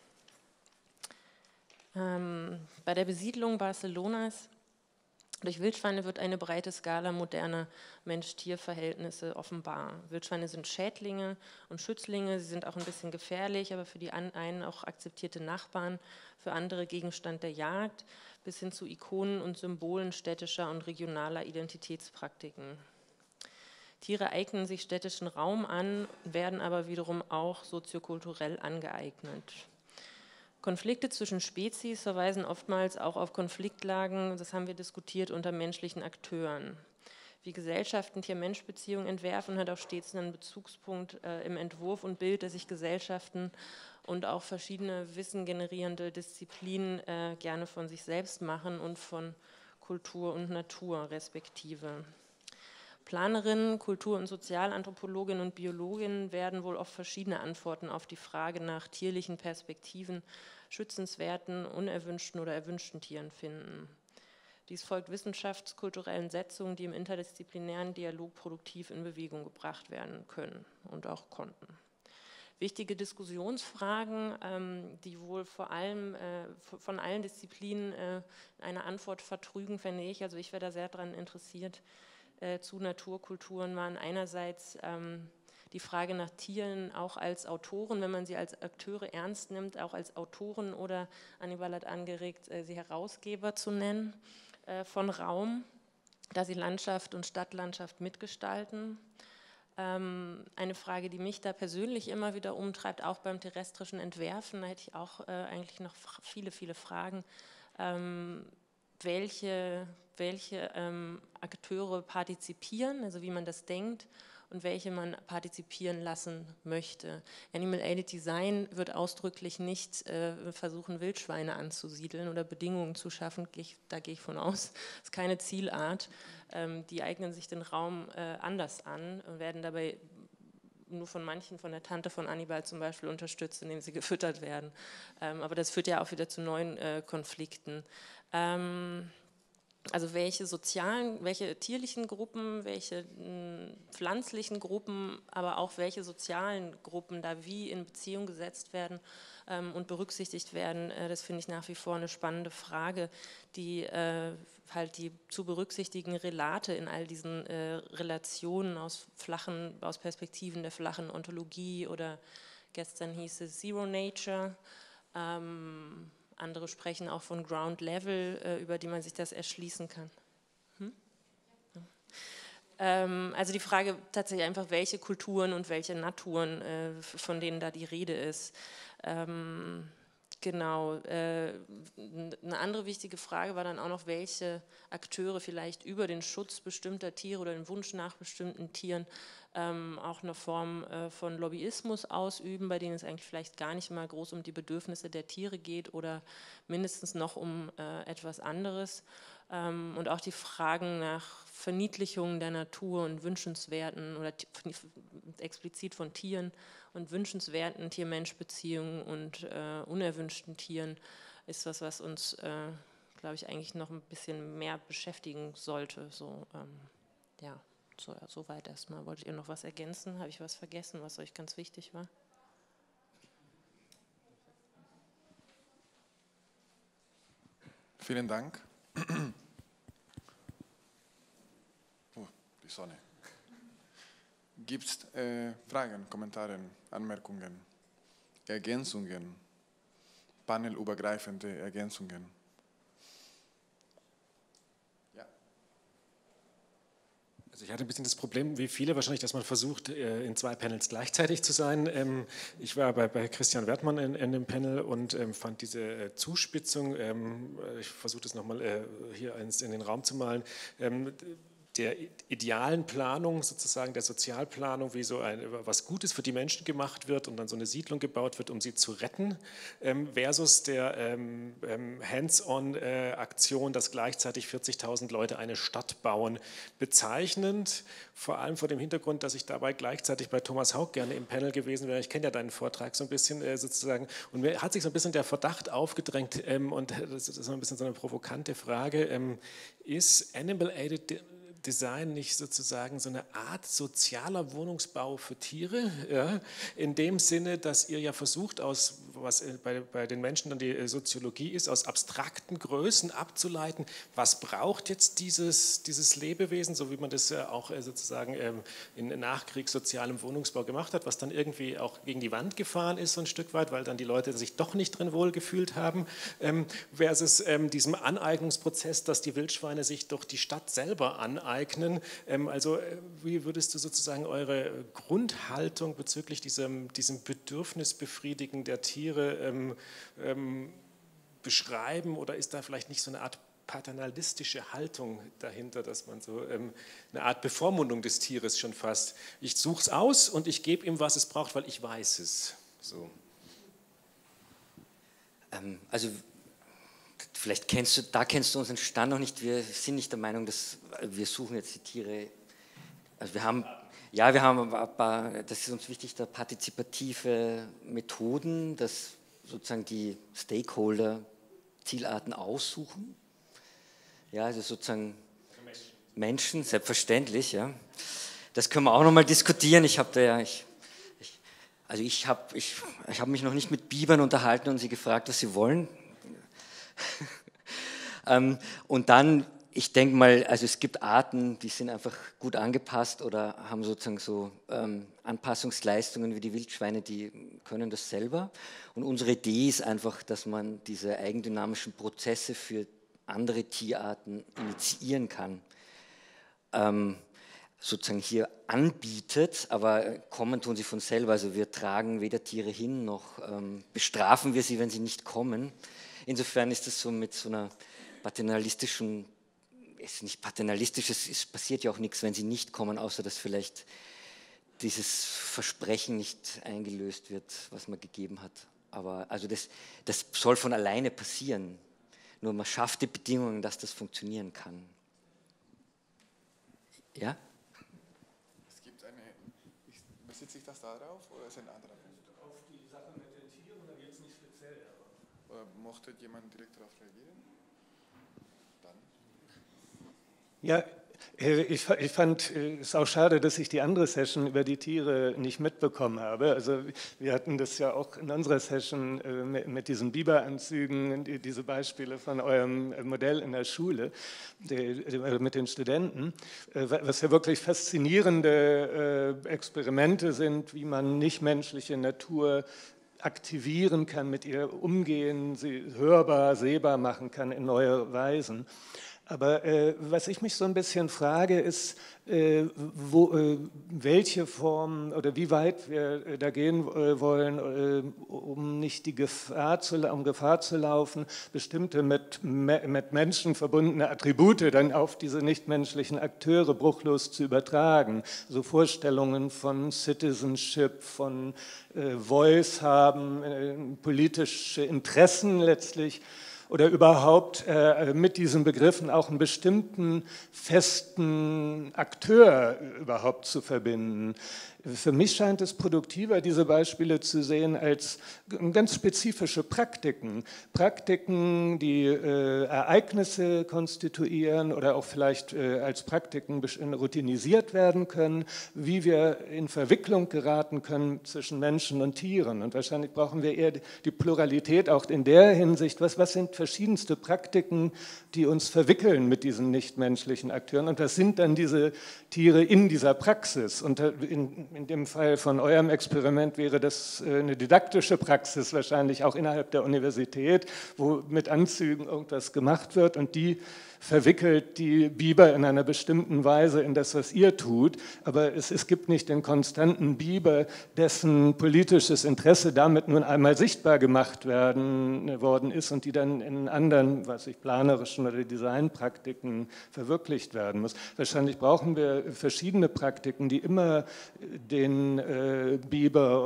Bei der Besiedlung Barcelonas durch Wildschweine wird eine breite Skala moderner Mensch-Tier-Verhältnisse offenbar. Wildschweine sind Schädlinge und Schützlinge, sie sind auch ein bisschen gefährlich, aber für die einen auch akzeptierte Nachbarn, für andere Gegenstand der Jagd, bis hin zu Ikonen und Symbolen städtischer und regionaler Identitätspraktiken. Tiere eignen sich städtischen Raum an, werden aber wiederum auch soziokulturell angeeignet. Konflikte zwischen Spezies verweisen oftmals auch auf Konfliktlagen, das haben wir diskutiert, unter menschlichen Akteuren. Wie Gesellschaften Tier-Mensch-Beziehungen entwerfen, hat auch stets einen Bezugspunkt im Entwurf und Bild, dass sich Gesellschaften und auch verschiedene wissengenerierende Disziplinen gerne von sich selbst machen und von Kultur und Natur respektive. Planerinnen, Kultur- und Sozialanthropologinnen und Biologinnen werden wohl oft verschiedene Antworten auf die Frage nach tierlichen Perspektiven, schützenswerten, unerwünschten oder erwünschten Tieren finden. Dies folgt wissenschaftskulturellen Setzungen, die im interdisziplinären Dialog produktiv in Bewegung gebracht werden können und auch konnten. Wichtige Diskussionsfragen, die wohl vor allem von allen Disziplinen eine Antwort vertrügen, fände ich. Also ich wäre da sehr daran interessiert, zu Naturkulturen waren einerseits die Frage nach Tieren auch als Autoren, wenn man sie als Akteure ernst nimmt, auch als Autoren oder Aníbal hat angeregt, sie Herausgeber zu nennen von Raum, da sie Landschaft und Stadtlandschaft mitgestalten. Eine Frage, die mich da persönlich immer wieder umtreibt, auch beim terrestrischen Entwerfen, da hätte ich auch eigentlich noch viele Fragen. Welche Akteure partizipieren, also wie man das denkt und welche man partizipieren lassen möchte. Animal Aided Design wird ausdrücklich nicht versuchen, Wildschweine anzusiedeln oder Bedingungen zu schaffen, da gehe ich von aus. Das ist keine Zielart. Die eignen sich den Raum anders an und werden dabei nur von manchen, von der Tante von Aníbal zum Beispiel unterstützt, indem sie gefüttert werden. Aber das führt ja auch wieder zu neuen Konflikten. Also welche tierlichen Gruppen, welche pflanzlichen Gruppen, aber auch welche sozialen Gruppen da wie in Beziehung gesetzt werden und berücksichtigt werden, das finde ich nach wie vor eine spannende Frage, die halt die zu berücksichtigen Relate in all diesen Relationen aus Perspektiven der flachen Ontologie oder Gestern hieß es Zero Nature. Andere sprechen auch von Ground Level, über die man sich das erschließen kann. Also die Frage tatsächlich einfach, welche Kulturen und welche Naturen, von denen da die Rede ist. Genau. Eine andere wichtige Frage war dann auch noch, welche Akteure vielleicht über den Schutz bestimmter Tiere oder den Wunsch nach bestimmten Tieren auch eine Form von Lobbyismus ausüben, bei denen es eigentlich vielleicht gar nicht mal groß um die Bedürfnisse der Tiere geht oder mindestens noch um etwas anderes. Und auch die Fragen nach Verniedlichung der Natur und wünschenswerten oder explizit von Tieren und wünschenswerten Tier-Mensch-Beziehungen und unerwünschten Tieren ist was, was uns, glaube ich, eigentlich noch ein bisschen mehr beschäftigen sollte. So, ja, soweit erstmal. Wolltet ihr noch was ergänzen? Habe ich was vergessen, was euch ganz wichtig war? Vielen Dank. Oh, die Sonne. Gibt es Fragen, Kommentare, Anmerkungen, Ergänzungen, panelübergreifende Ergänzungen? Ja. Also ich hatte ein bisschen das Problem, wie viele wahrscheinlich, dass man versucht, in 2 Panels gleichzeitig zu sein. Ich war bei Christian Wertmann in dem Panel und fand diese Zuspitzung, ich versuche das nochmal hier in den Raum zu malen, der idealen Planung, sozusagen der Sozialplanung, wie so was Gutes für die Menschen gemacht wird und dann so eine Siedlung gebaut wird, um sie zu retten, versus der Hands-on-Aktion, dass gleichzeitig 40.000 Leute eine Stadt bauen. Bezeichnend, vor allem vor dem Hintergrund, dass ich dabei gleichzeitig bei Thomas Hauck gerne im Panel gewesen wäre. Ich kenne ja deinen Vortrag so ein bisschen sozusagen und mir hat sich so ein bisschen der Verdacht aufgedrängt und das ist so ein bisschen so eine provokante Frage, ist Animal-Aided Design nicht sozusagen so eine Art sozialer Wohnungsbau für Tiere, ja, in dem Sinne, dass ihr ja versucht, aus was bei den Menschen dann die Soziologie ist, aus abstrakten Größen abzuleiten, was braucht jetzt dieses Lebewesen, so wie man das auch sozusagen in nachkriegssozialem Wohnungsbau gemacht hat, was dann irgendwie auch gegen die Wand gefahren ist so ein Stück weit, weil dann die Leute sich doch nicht drin wohlgefühlt haben, versus diesem Aneignungsprozess, dass die Wildschweine sich durch die Stadt selber aneignen. Also wie würdest du sozusagen eure Grundhaltung bezüglich diesem Bedürfnisbefriedigen der Tiere beschreiben oder ist da vielleicht nicht so eine Art paternalistische Haltung dahinter, dass man so eine Art Bevormundung des Tieres schon fast, ich suche es aus und ich gebe ihm, was es braucht, weil ich weiß es. So. Also vielleicht kennst du unseren Stand noch nicht. Wir sind nicht der Meinung, dass wir suchen jetzt die Tiere. Also wir haben ein paar, das ist uns wichtig, da partizipative Methoden, dass sozusagen die Stakeholder Zielarten aussuchen. Ja, also sozusagen Menschen, selbstverständlich. Ja. Das können wir auch nochmal diskutieren. Ich habe mich noch nicht mit Bibern unterhalten und sie gefragt, was sie wollen. Und dann, ich denke mal, also es gibt Arten, die sind einfach gut angepasst oder haben sozusagen so Anpassungsleistungen wie die Wildschweine, die können das selber. Und unsere Idee ist einfach, dass man diese eigendynamischen Prozesse für andere Tierarten initiieren kann. Sozusagen hier anbietet, aber kommen tun sie von selber. Also wir tragen weder Tiere hin, noch bestrafen wir sie, wenn sie nicht kommen. Insofern ist es so mit so einer paternalistischen, es ist nicht paternalistisch, es passiert ja auch nichts, wenn sie nicht kommen, außer dass vielleicht dieses Versprechen nicht eingelöst wird, was man gegeben hat. Aber also das soll von alleine passieren. Nur man schafft die Bedingungen, dass das funktionieren kann. Ja? Es gibt bezieht sich das darauf oder ist ein anderer? Auf die Sache mit den Tieren oder jetzt nicht speziell? Oder mochte jemand direkt darauf reagieren? Dann. Ja, Ich fand es auch schade, dass ich die andere Session über die Tiere nicht mitbekommen habe. Also wir hatten das ja auch in unserer Session mit diesen Biberanzügen, diese Beispiele von eurem Modell in der Schule mit den Studenten, was ja wirklich faszinierende Experimente sind, wie man nichtmenschliche Natur aktivieren kann, mit ihr umgehen, sie hörbar, sehbar machen kann in neue Weisen. Aber was ich mich so ein bisschen frage, ist, welche Form oder wie weit wir da gehen wollen, um nicht die Gefahr zu laufen, bestimmte mit Menschen verbundene Attribute dann auf diese nichtmenschlichen Akteure bruchlos zu übertragen. So Vorstellungen von Citizenship, von Voice haben, politische Interessen letztlich, oder überhaupt mit diesen Begriffen auch einen bestimmten festen Akteur überhaupt zu verbinden. Für mich scheint es produktiver, diese Beispiele zu sehen als ganz spezifische Praktiken. Praktiken, die Ereignisse konstituieren oder auch vielleicht als Praktiken routinisiert werden können, wie wir in Verwicklung geraten können zwischen Menschen und Tieren. Und wahrscheinlich brauchen wir eher die Pluralität auch in der Hinsicht, was sind verschiedenste Praktiken, die uns verwickeln mit diesen nichtmenschlichen Akteuren und was sind dann diese Tiere in dieser Praxis. Und in dem Fall von eurem Experiment wäre das eine didaktische Praxis wahrscheinlich auch innerhalb der Universität, wo mit Anzügen irgendwas gemacht wird und die verwickelt die Biber in einer bestimmten Weise in das, was ihr tut, aber es gibt nicht den konstanten Biber, dessen politisches Interesse damit nun einmal sichtbar gemacht worden ist und die dann in anderen, planerischen oder Designpraktiken verwirklicht werden muss. Wahrscheinlich brauchen wir verschiedene Praktiken, die immer den Biber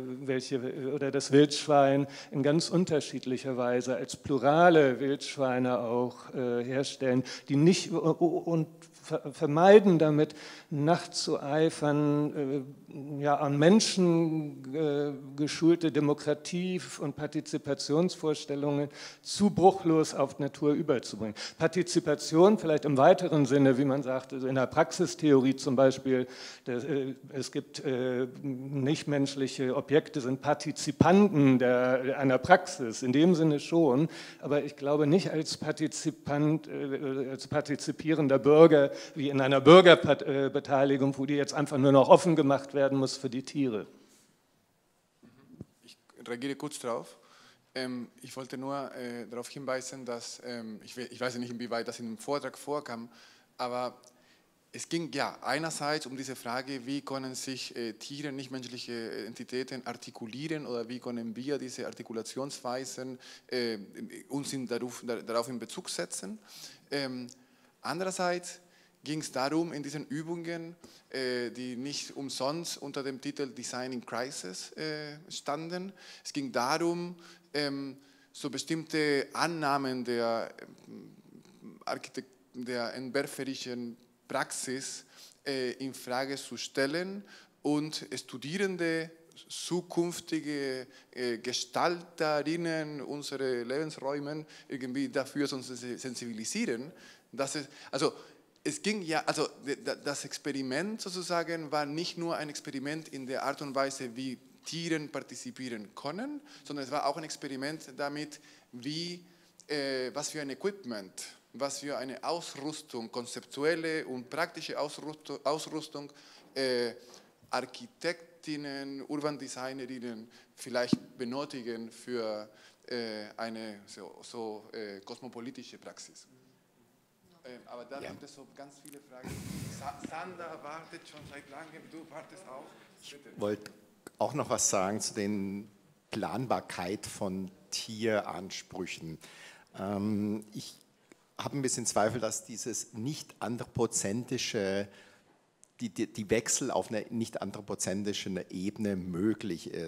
oder das Wildschwein in ganz unterschiedlicher Weise als plurale Wildschweine auch herstellen, die nicht und vermeiden damit, nachzueifern, an Menschen geschulte Demokratie- und Partizipationsvorstellungen zu bruchlos auf Natur überzubringen. Partizipation vielleicht im weiteren Sinne, wie man sagt, also in der Praxistheorie zum Beispiel, es gibt nichtmenschliche Objekte, sind Partizipanten einer Praxis, in dem Sinne schon, aber ich glaube nicht als Partizipant, als partizipierender Bürger, wie in einer Bürgerbeteiligung, wo die jetzt einfach nur noch offen gemacht werden muss für die Tiere. Ich reagiere kurz drauf. Ich wollte nur darauf hinweisen, dass, ich weiß nicht, inwieweit das in dem Vortrag vorkam, aber es ging ja einerseits um diese Frage, wie können sich Tiere, nichtmenschliche Entitäten artikulieren oder wie können wir diese Artikulationsweisen uns darauf in Bezug setzen. Andererseits ging es darum, in diesen Übungen, die nicht umsonst unter dem Titel Design in Crisis standen, es ging darum, so bestimmte Annahmen der entwerferischen Praxis in Frage zu stellen und Studierende, zukünftige Gestalterinnen unserer Lebensräume irgendwie dafür zu sensibilisieren. Es ging ja, also das Experiment sozusagen war nicht nur ein Experiment in der Art und Weise, wie Tiere partizipieren können, sondern es war auch ein Experiment damit, was für ein Equipment, was für eine Ausrüstung, konzeptuelle und praktische Ausrüstung Architektinnen, Urbandesignerinnen vielleicht benötigen für eine kosmopolitische Praxis. Aber da gibt es so ganz viele Fragen. Sander wartet schon seit langem, du wartest auch. Ich wollte auch noch was sagen zu den Planbarkeit von Tieransprüchen. Ich habe ein bisschen Zweifel, dass dieses nicht-anthropozentische, die Wechsel auf einer nicht-anthropozentischen Ebene möglich ist.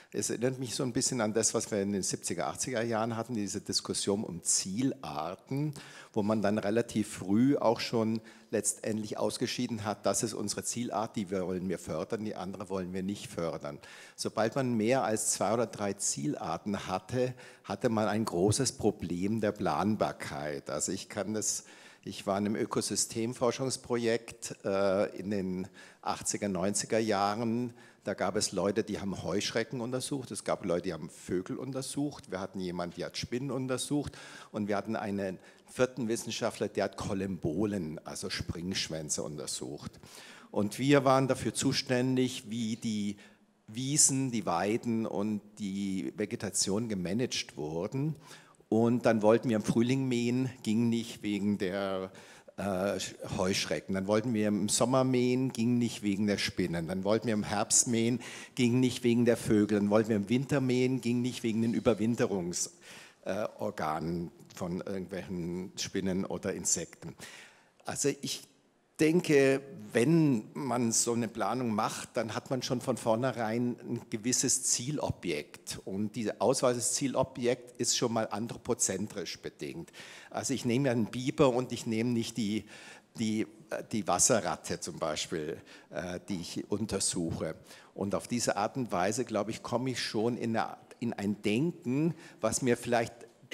Es erinnert mich so ein bisschen an das, was wir in den 70er, 80er Jahren hatten, diese Diskussion um Zielarten, wo man dann relativ früh auch schon letztendlich ausgeschieden hat, das ist unsere Zielart, die wollen wir fördern, die andere wollen wir nicht fördern. Sobald man mehr als 2 oder 3 Zielarten hatte, hatte man ein großes Problem der Planbarkeit. Also ich war in einem Ökosystemforschungsprojekt in den 80er, 90er Jahren. Da gab es Leute, die haben Heuschrecken untersucht, es gab Leute, die haben Vögel untersucht, wir hatten jemanden, der hat Spinnen untersucht und wir hatten einen 4. Wissenschaftler, der hat Kollembolen, also Springschwänze untersucht. Und wir waren dafür zuständig, wie die Wiesen, die Weiden und die Vegetation gemanagt wurden. Und dann wollten wir im Frühling mähen, ging nicht wegen der Heuschrecken. Dann wollten wir im Sommer mähen, ging nicht wegen der Spinnen. Dann wollten wir im Herbst mähen, ging nicht wegen der Vögel. Dann wollten wir im Winter mähen, ging nicht wegen den Überwinterungsorganen von irgendwelchen Spinnen oder Insekten. Also ich denke, wenn man so eine Planung macht, dann hat man schon von vornherein ein gewisses Zielobjekt. Und diese Auswahl des Zielobjekts ist schon mal anthropozentrisch bedingt. Also ich nehme ja einen Biber und ich nehme nicht die Wasserratte zum Beispiel, die ich untersuche. Und auf diese Art und Weise, glaube ich, komme ich schon in ein Denken, was mir vielleicht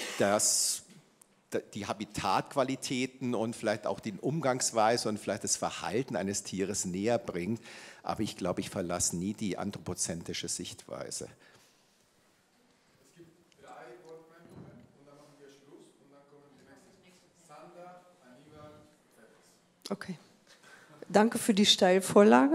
die Habitatqualitäten und vielleicht auch die Umgangsweise und vielleicht das Verhalten eines Tieres näher bringt. Aber ich glaube, ich verlasse nie die anthropozentrische Sichtweise. Es gibt 3 Wortmeldungen und dann machen wir Schluss und dann kommen die nächsten. Sandra, Aníbal, Felix. Okay. Danke für die Steilvorlage.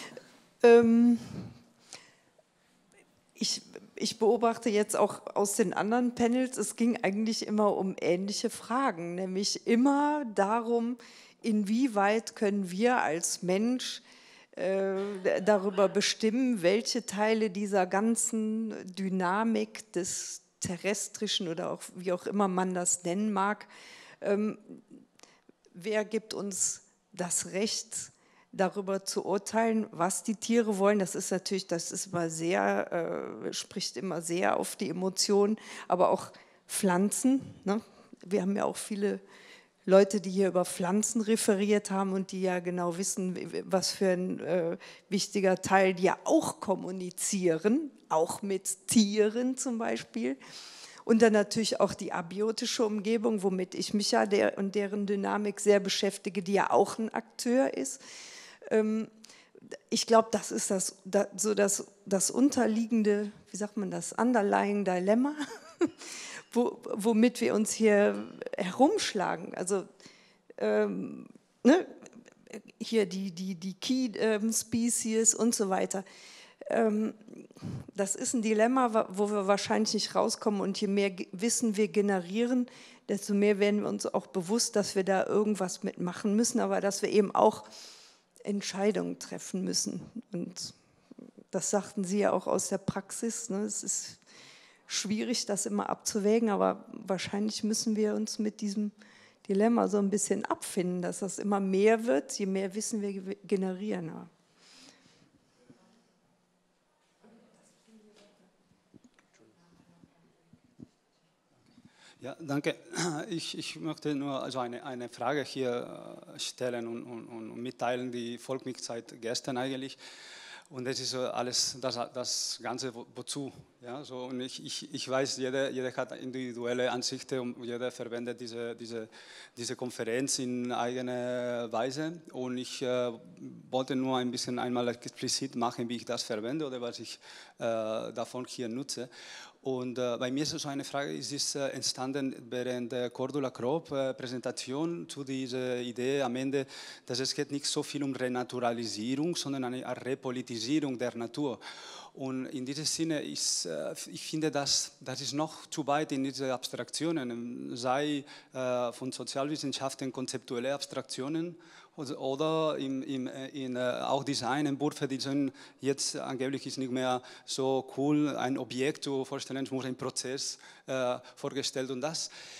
Ich beobachte jetzt auch aus den anderen Panels, es ging eigentlich immer um ähnliche Fragen, nämlich immer darum, inwieweit können wir als Mensch darüber bestimmen, welche Teile dieser ganzen Dynamik des Terrestrischen oder auch wie auch immer man das nennen mag, wer gibt uns das Recht, darüber zu urteilen, was die Tiere wollen. Das ist natürlich, spricht immer sehr auf die Emotionen, aber auch Pflanzen. Ne? Wir haben ja auch viele Leute, die hier über Pflanzen referiert haben und die ja genau wissen, was für ein wichtiger Teil, die ja auch kommunizieren, auch mit Tieren zum Beispiel. Und dann natürlich auch die abiotische Umgebung, womit ich mich ja und deren Dynamik sehr beschäftige, die ja auch ein Akteur ist. Ich glaube, das ist das unterliegende, wie sagt man das, underlying Dilemma, womit wir uns hier herumschlagen. Also hier die Key Species und so weiter. Das ist ein Dilemma, wo wir wahrscheinlich nicht rauskommen, und je mehr Wissen wir generieren, desto mehr werden wir uns auch bewusst, dass wir da irgendwas mitmachen müssen, aber dass wir eben auch Entscheidungen treffen müssen. Und das sagten Sie ja auch aus der Praxis, ne? Es ist schwierig, das immer abzuwägen, aber wahrscheinlich müssen wir uns mit diesem Dilemma so ein bisschen abfinden, dass das immer mehr wird, je mehr Wissen wir generieren. Ja, danke. Ich möchte nur also eine Frage hier stellen und mitteilen, die folgt mich seit gestern eigentlich. Und das ist alles, das Ganze, wozu? Ja, so, und ich weiß, jeder hat individuelle Ansichten und jeder verwendet diese Konferenz in eigener Weise. Und ich wollte nur ein bisschen einmal explizit machen, wie ich das verwende oder was ich davon hier nutze. Und bei mir ist so eine Frage, es ist entstanden während der Cordula Kropp Präsentation zu dieser Idee am Ende, dass es geht nicht so viel um Renaturalisierung, sondern eine Repolitisierung der Natur. Und in diesem Sinne ist, ich finde, das ist noch zu weit in diese Abstraktionen, sei von Sozialwissenschaften konzeptuelle Abstraktionen oder auch Designentwürfe, die sind jetzt angeblich ist nicht mehr so cool, ein Objekt zu vorstellen, es muss ein Prozess vorgestellt und das.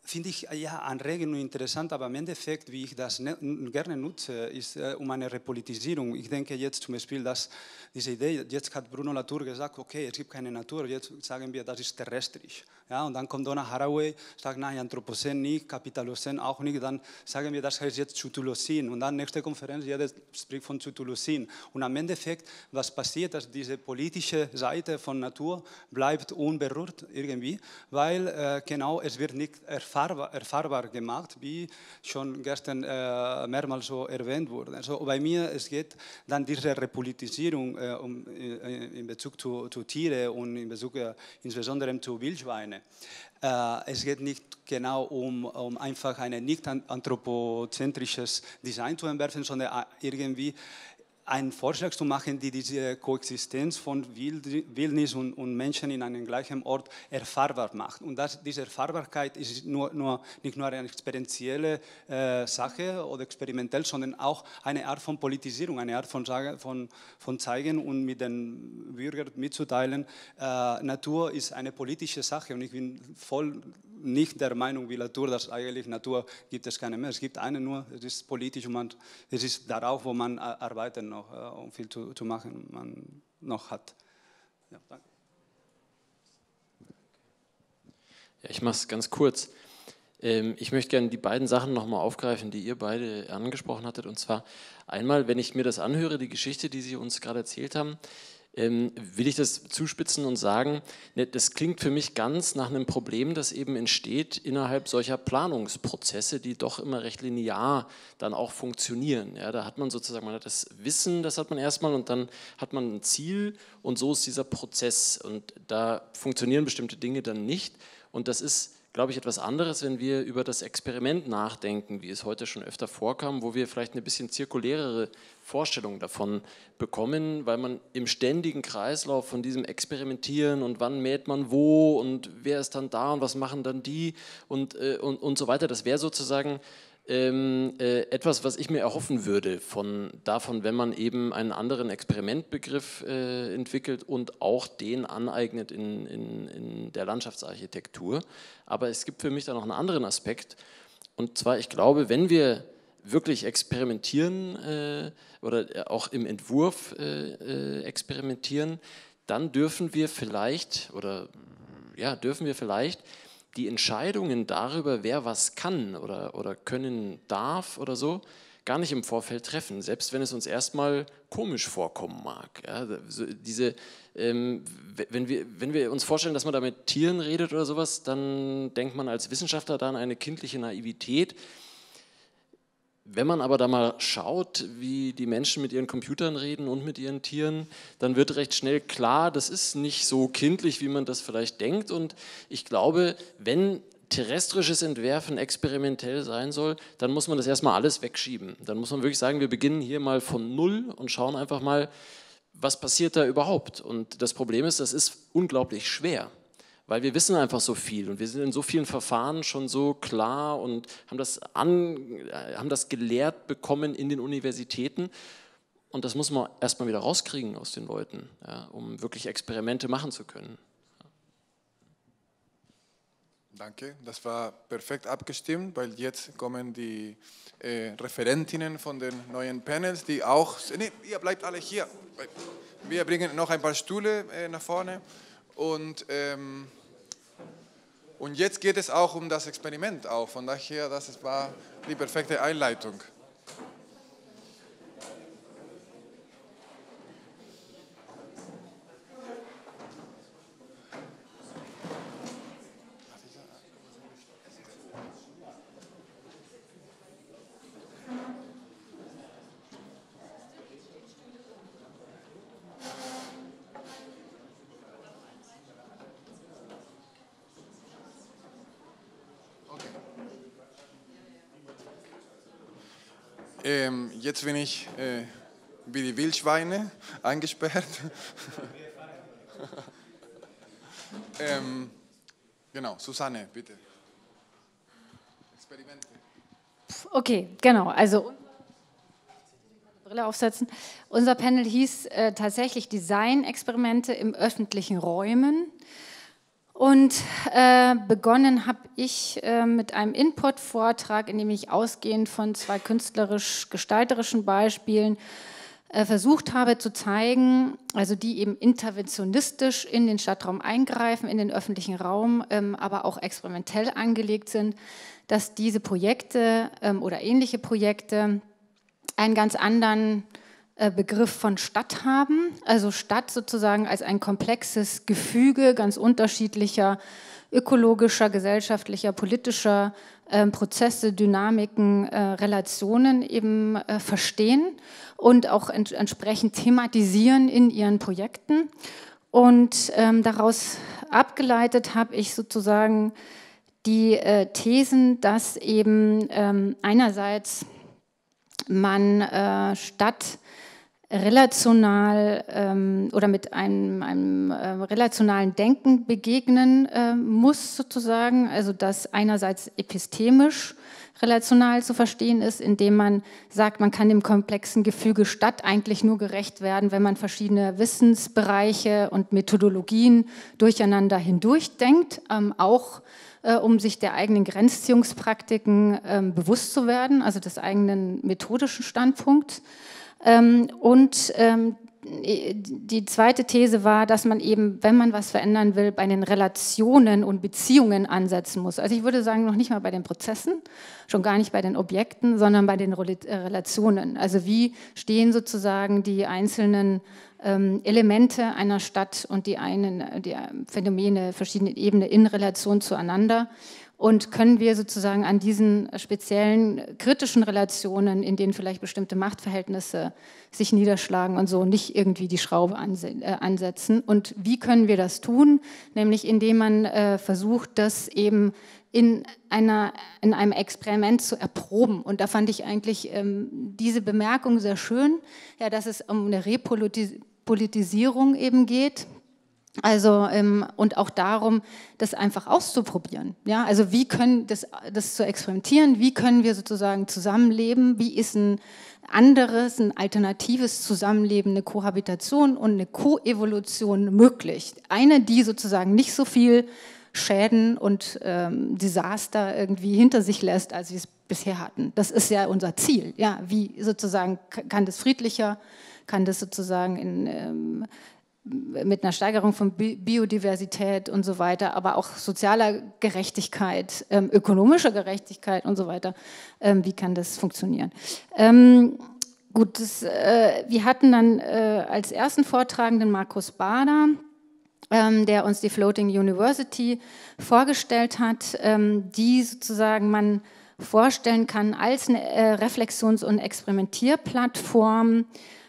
finde ich ja anregend und interessant, aber im Endeffekt, wie ich das gerne nutze, ist um eine Repolitisierung. Ich denke jetzt zum Beispiel, dass diese Idee, jetzt hat Bruno Latour gesagt, okay, es gibt keine Natur, jetzt sagen wir, das ist terrestrisch. Ja, und dann kommt Donna Haraway, sagt, nein, Anthropozän nicht, Kapitalozän auch nicht, dann sagen wir, das heißt jetzt Zytolozän. Und dann nächste Konferenz, jeder spricht von Zytolozän. Und am Endeffekt, was passiert, dass diese politische Seite von Natur bleibt unberührt irgendwie, weil genau, es wird nicht erfahrbar gemacht, wie schon gestern mehrmals so erwähnt wurde. Also bei mir, es geht dann diese Repolitisierung in Bezug zu Tiere und in Bezug insbesondere zu Wildschweine. Es geht nicht genau um einfach ein nicht anthropozentrisches Design zu entwerfen, sondern irgendwie einen Vorschlag zu machen, die diese Koexistenz von Wildnis und Menschen in einem gleichen Ort erfahrbar macht. Und diese Erfahrbarkeit ist nicht nur eine experientielle Sache oder experimentell, sondern auch eine Art von Politisierung, eine Art von Zeigen und mit den Bürgern mitzuteilen, Natur ist eine politische Sache und ich bin voll nicht der Meinung wie Latour, dass eigentlich Natur gibt es keine mehr. Es gibt eine nur, es ist politisch und es ist darauf, wo man arbeitet noch, um viel zu machen, man noch hat. Ja, danke. Ja, ich mache es ganz kurz. Ich möchte gerne die beiden Sachen nochmal aufgreifen, die ihr beide angesprochen hattet. Und zwar einmal, wenn ich mir das anhöre, die Geschichte, die Sie uns gerade erzählt haben, will ich das zuspitzen und sagen, das klingt für mich ganz nach einem Problem, das eben entsteht innerhalb solcher Planungsprozesse, die doch immer recht linear dann auch funktionieren. Ja, da hat man sozusagen, man hat das Wissen, das hat man erstmal und dann hat man ein Ziel und so ist dieser Prozess und da funktionieren bestimmte Dinge dann nicht und das ist, glaube ich, etwas anderes, wenn wir über das Experiment nachdenken, wie es heute schon öfter vorkam, wo wir vielleicht eine bisschen zirkulärere Vorstellung davon bekommen, weil man im ständigen Kreislauf von diesem Experimentieren und wann mäht man wo und wer ist dann da und was machen dann die und so weiter, das wäre sozusagen etwas, was ich mir erhoffen würde davon, wenn man eben einen anderen Experimentbegriff entwickelt und auch den aneignet in der Landschaftsarchitektur. Aber es gibt für mich da noch einen anderen Aspekt. Und zwar, ich glaube, wenn wir wirklich experimentieren oder auch im Entwurf experimentieren, dann dürfen wir vielleicht die Entscheidungen darüber, wer was kann oder können darf oder so, gar nicht im Vorfeld treffen, selbst wenn es uns erstmal komisch vorkommen mag. Ja, wenn wir uns vorstellen, dass man da mit Tieren redet oder sowas, dann denkt man als Wissenschaftler da an eine kindliche Naivität. Wenn man aber da mal schaut, wie die Menschen mit ihren Computern reden und mit ihren Tieren, dann wird recht schnell klar, das ist nicht so kindlich, wie man das vielleicht denkt. Und ich glaube, wenn terrestrisches Entwerfen experimentell sein soll, dann muss man das erstmal alles wegschieben. Dann muss man wirklich sagen, wir beginnen hier mal von Null und schauen einfach mal, was passiert da überhaupt. Und das Problem ist, das ist unglaublich schwer. Weil wir wissen einfach so viel und wir sind in so vielen Verfahren schon so klar und haben das gelehrt bekommen in den Universitäten und das muss man erstmal wieder rauskriegen aus den Leuten, ja, um wirklich Experimente machen zu können. Danke, das war perfekt abgestimmt, weil jetzt kommen die Referentinnen von den neuen Panels, die auch, nee, ihr bleibt alle hier, wir bringen noch ein paar Stühle nach vorne. Und jetzt geht es auch um das Experiment auch. Von daher, das war die perfekte Einleitung. Jetzt bin ich wie die Wildschweine eingesperrt. Genau, Susanne, bitte. Experimente. Okay, genau. Also Brille aufsetzen. Unser Panel hieß tatsächlich Design-Experimente im öffentlichen Räumen. Und begonnen habe ich mit einem Input-Vortrag, in dem ich ausgehend von 2 künstlerisch-gestalterischen Beispielen versucht habe zu zeigen, also die eben interventionistisch in den Stadtraum eingreifen, in den öffentlichen Raum, aber auch experimentell angelegt sind, dass diese Projekte oder ähnliche Projekte einen ganz anderen Begriff von Stadt haben, also Stadt sozusagen als ein komplexes Gefüge ganz unterschiedlicher ökologischer, gesellschaftlicher, politischer Prozesse, Dynamiken, Relationen eben verstehen und auch entsprechend thematisieren in ihren Projekten. Und daraus abgeleitet habe ich sozusagen die Thesen, dass eben einerseits man Stadt relational oder mit einem relationalen Denken begegnen muss sozusagen, also das einerseits epistemisch relational zu verstehen ist, indem man sagt, man kann dem komplexen Gefüge Stadt eigentlich nur gerecht werden, wenn man verschiedene Wissensbereiche und Methodologien durcheinander hindurchdenkt, auch um sich der eigenen Grenzziehungspraktiken bewusst zu werden, also des eigenen methodischen Standpunkts. Und die zweite These war, dass man eben, wenn man was verändern will, bei den Relationen und Beziehungen ansetzen muss. Also ich würde sagen, noch nicht mal bei den Prozessen, schon gar nicht bei den Objekten, sondern bei den Relationen. Also wie stehen sozusagen die einzelnen Elemente einer Stadt und die Phänomene verschiedener Ebenen in Relation zueinander. Und können wir sozusagen an diesen speziellen kritischen Relationen, in denen vielleicht bestimmte Machtverhältnisse sich niederschlagen und so, nicht irgendwie die Schraube ansetzen. Und wie können wir das tun? Nämlich indem man versucht, das eben in einem Experiment zu erproben. Und da fand ich eigentlich diese Bemerkung sehr schön, ja, dass es um eine Repolitisierung eben geht. Also und auch darum, das einfach auszuprobieren. Ja, also wie können das zu experimentieren? Wie können wir sozusagen zusammenleben? Wie ist ein anderes, ein alternatives Zusammenleben, eine Kohabitation und eine Koevolution möglich? Eine, die sozusagen nicht so viel Schäden und Desaster irgendwie hinter sich lässt, als wir es bisher hatten. Das ist ja unser Ziel. Ja, wie sozusagen kann das friedlicher, kann das sozusagen mit einer Steigerung von Biodiversität und so weiter, aber auch sozialer Gerechtigkeit, ökonomischer Gerechtigkeit und so weiter. Wie kann das funktionieren? Gut, wir hatten dann als ersten Vortragenden Markus Bader, der uns die Floating University vorgestellt hat, die sozusagen man vorstellen kann als eine Reflexions- und Experimentierplattform,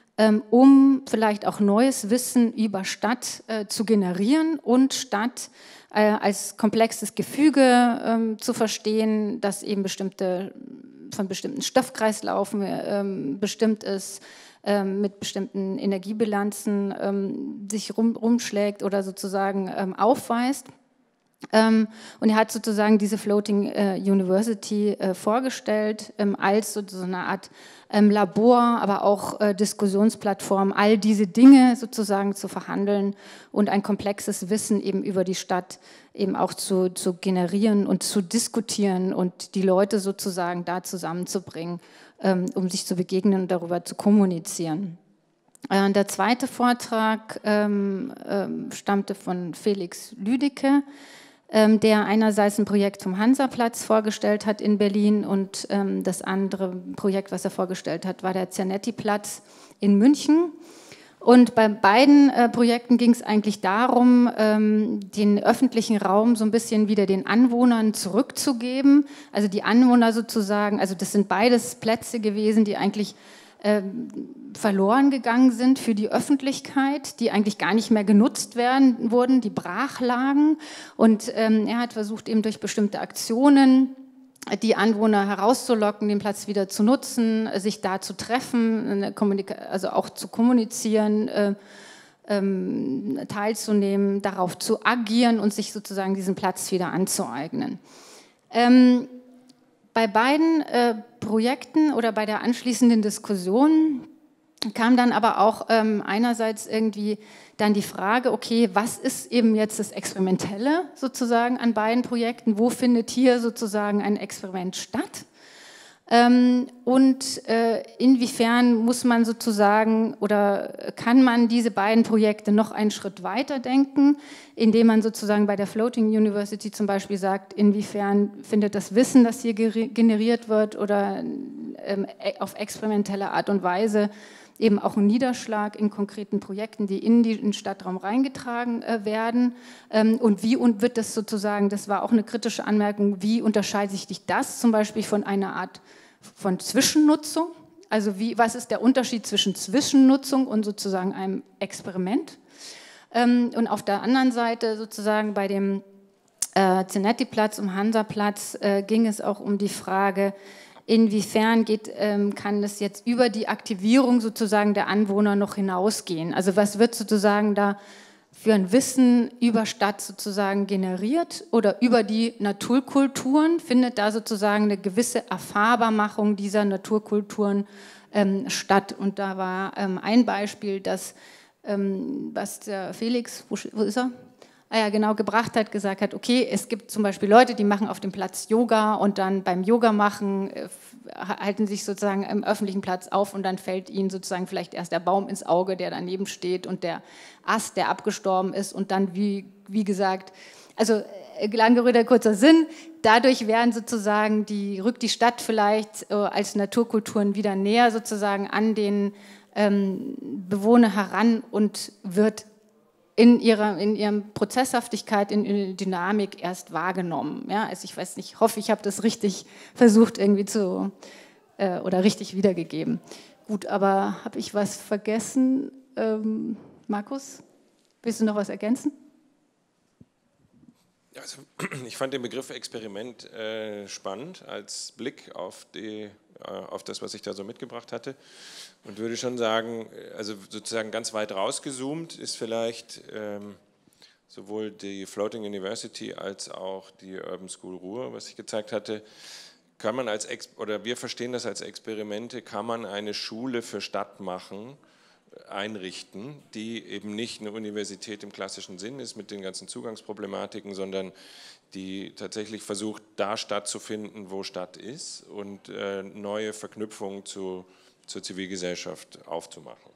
um vielleicht auch neues Wissen über Stadt zu generieren und Stadt als komplexes Gefüge zu verstehen, das eben von bestimmten Stoffkreislaufen bestimmt ist, mit bestimmten Energiebilanzen sich rumschlägt oder sozusagen aufweist. Und er hat sozusagen diese Floating University vorgestellt als so eine Art Labor, aber auch Diskussionsplattform, all diese Dinge sozusagen zu verhandeln und ein komplexes Wissen eben über die Stadt eben auch zu generieren und zu diskutieren und die Leute sozusagen da zusammenzubringen, um sich zu begegnen und darüber zu kommunizieren. Der zweite Vortrag stammte von Felix Lüdecke, der einerseits ein Projekt vom Hansaplatz vorgestellt hat in Berlin und das andere Projekt, was er vorgestellt hat, war der Zanetti-Platz in München. Und bei beiden Projekten ging es eigentlich darum, den öffentlichen Raum so ein bisschen wieder den Anwohnern zurückzugeben. Also die Anwohner sozusagen, also das sind beides Plätze gewesen, die eigentlich verloren gegangen sind für die Öffentlichkeit, die eigentlich gar nicht mehr genutzt wurden, die brach lagen. Und er hat versucht, eben durch bestimmte Aktionen die Anwohner herauszulocken, den Platz wieder zu nutzen, sich da zu treffen, also auch zu kommunizieren, teilzunehmen, darauf zu agieren und sich sozusagen diesen Platz wieder anzueignen. Bei beiden Projekten oder bei der anschließenden Diskussion kam dann aber auch einerseits irgendwie dann die Frage, okay, was ist eben jetzt das Experimentelle sozusagen an beiden Projekten? Wo findet hier sozusagen ein Experiment statt? Und inwiefern muss man sozusagen oder kann man diese beiden Projekte noch einen Schritt weiter denken, indem man sozusagen bei der Floating University zum Beispiel sagt, inwiefern findet das Wissen, das hier generiert wird oder auf experimentelle Art und Weise eben auch ein Niederschlag in konkreten Projekten, die in den Stadtraum reingetragen werden. Und wie wird das sozusagen, das war auch eine kritische Anmerkung, wie unterscheidet sich das zum Beispiel von einer Art von Zwischennutzung? Also was ist der Unterschied zwischen Zwischennutzung und sozusagen einem Experiment? Und auf der anderen Seite sozusagen bei dem Zenetti-Platz, um Hansaplatz, ging es auch um die Frage, inwiefern kann das jetzt über die Aktivierung sozusagen der Anwohner noch hinausgehen? Also was wird sozusagen da für ein Wissen über Stadt sozusagen generiert oder über die Naturkulturen? Findet da sozusagen eine gewisse Erfahrbarmachung dieser Naturkulturen statt? Und da war ein Beispiel, was der Felix, wo ist er? Genau, gebracht hat, gesagt hat, okay, es gibt zum Beispiel Leute, die machen auf dem Platz Yoga und dann beim Yoga machen, halten sich sozusagen im öffentlichen Platz auf und dann fällt ihnen sozusagen vielleicht erst der Baum ins Auge, der daneben steht und der Ast, der abgestorben ist und dann, wie gesagt, also lange Rede, kurzer Sinn, dadurch werden sozusagen rückt die Stadt vielleicht als Naturkulturen wieder näher sozusagen an den Bewohner heran und wird in ihrem Prozesshaftigkeit, in ihrer Dynamik erst wahrgenommen. Ja, also ich weiß nicht, hoffe, ich habe das richtig versucht irgendwie oder richtig wiedergegeben. Gut, aber habe ich was vergessen? Markus, willst du noch was ergänzen? Also, ich fand den Begriff Experiment spannend als Blick auf das, was ich da so mitgebracht hatte und würde schon sagen, also sozusagen ganz weit rausgezoomt ist vielleicht sowohl die Floating University als auch die Urban School Ruhr, was ich gezeigt hatte, kann man wir verstehen das als Experimente, kann man eine Schule für Stadt machen, einrichten, die eben nicht eine Universität im klassischen Sinn ist mit den ganzen Zugangsproblematiken, sondern die tatsächlich versucht, da stattzufinden, wo Stadt ist und neue Verknüpfungen zur Zivilgesellschaft aufzumachen.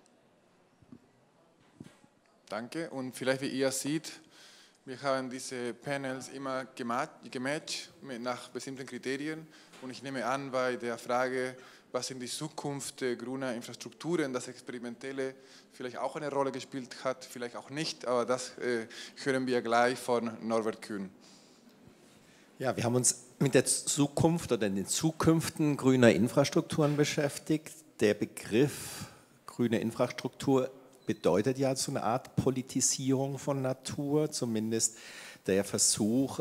Danke. Und vielleicht, wie ihr seht, wir haben diese Panels immer gematcht nach bestimmten Kriterien. Und ich nehme an, bei der Frage, was in die Zukunft grüner Infrastrukturen, das Experimentelle vielleicht auch eine Rolle gespielt hat, vielleicht auch nicht, aber das hören wir gleich von Norbert Kühn. Ja, wir haben uns mit der Zukunft oder den Zukünften grüner Infrastrukturen beschäftigt. Der Begriff grüne Infrastruktur bedeutet ja so eine Art Politisierung von Natur, zumindest der Versuch,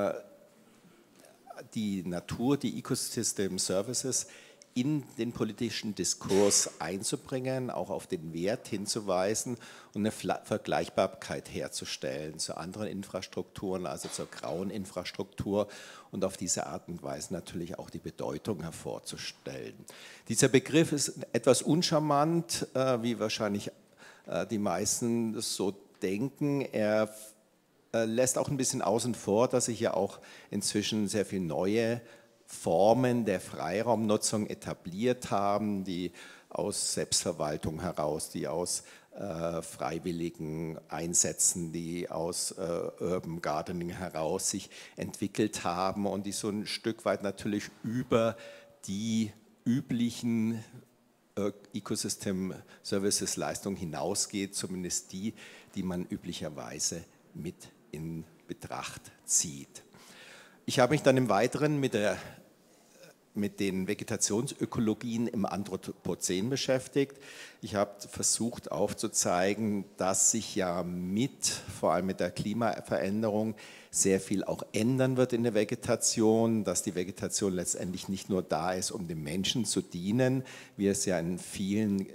die Natur, die Ecosystem Services in den politischen Diskurs einzubringen, auch auf den Wert hinzuweisen und eine Vergleichbarkeit herzustellen zu anderen Infrastrukturen, also zur grauen Infrastruktur und auf diese Art und Weise natürlich auch die Bedeutung hervorzustellen. Dieser Begriff ist etwas uncharmant, wie wahrscheinlich die meisten das so denken. Er lässt auch ein bisschen außen vor, dass sich ja auch inzwischen sehr viele neue Formen der Freiraumnutzung etabliert haben, die aus Selbstverwaltung heraus, die aus freiwilligen Einsätzen, die aus Urban Gardening heraus sich entwickelt haben und die so ein Stück weit natürlich über die üblichen Ecosystem Services Leistungen hinausgeht, zumindest die man üblicherweise mit in Betracht zieht. Ich habe mich dann im Weiteren mit den Vegetationsökologien im Anthropozän beschäftigt. Ich habe versucht aufzuzeigen, dass sich ja vor allem mit der Klimaveränderung, sehr viel auch ändern wird in der Vegetation, dass die Vegetation letztendlich nicht nur da ist, um dem Menschen zu dienen, wie es ja in vielen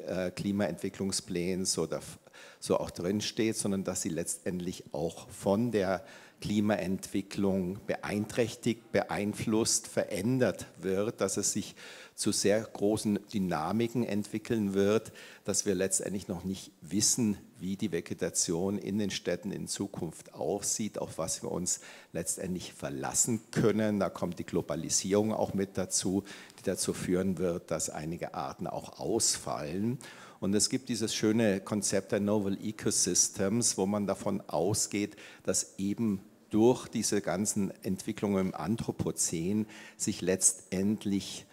Klimaentwicklungsplänen so auch drin steht, sondern dass sie letztendlich auch von der Klimaentwicklung beeinträchtigt, beeinflusst, verändert wird, dass es sich zu sehr großen Dynamiken entwickeln wird, dass wir letztendlich noch nicht wissen, wie die Vegetation in den Städten in Zukunft aussieht, auf was wir uns letztendlich verlassen können. Da kommt die Globalisierung auch mit dazu, die dazu führen wird, dass einige Arten auch ausfallen. Und es gibt dieses schöne Konzept der Novel Ecosystems, wo man davon ausgeht, dass eben durch diese ganzen Entwicklungen im Anthropozän sich letztendlich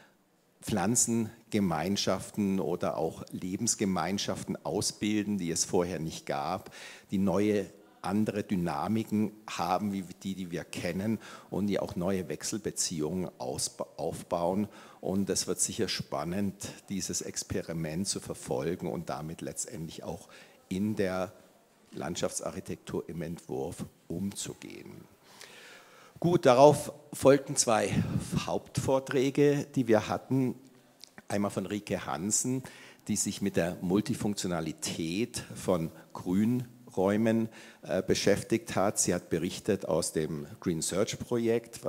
Pflanzengemeinschaften oder auch Lebensgemeinschaften ausbilden, die es vorher nicht gab, die neue andere Dynamiken haben, wie die wir kennen und die auch neue Wechselbeziehungen aufbauen. Und es wird sicher spannend, dieses Experiment zu verfolgen und damit letztendlich auch in der Landschaftsarchitektur im Entwurf umzugehen. Gut, darauf folgten 2 Hauptvorträge, die wir hatten. Einmal von Rike Hansen, die sich mit der Multifunktionalität von Grünräumen beschäftigt hat. Sie hat berichtet aus dem Green Search Projekt,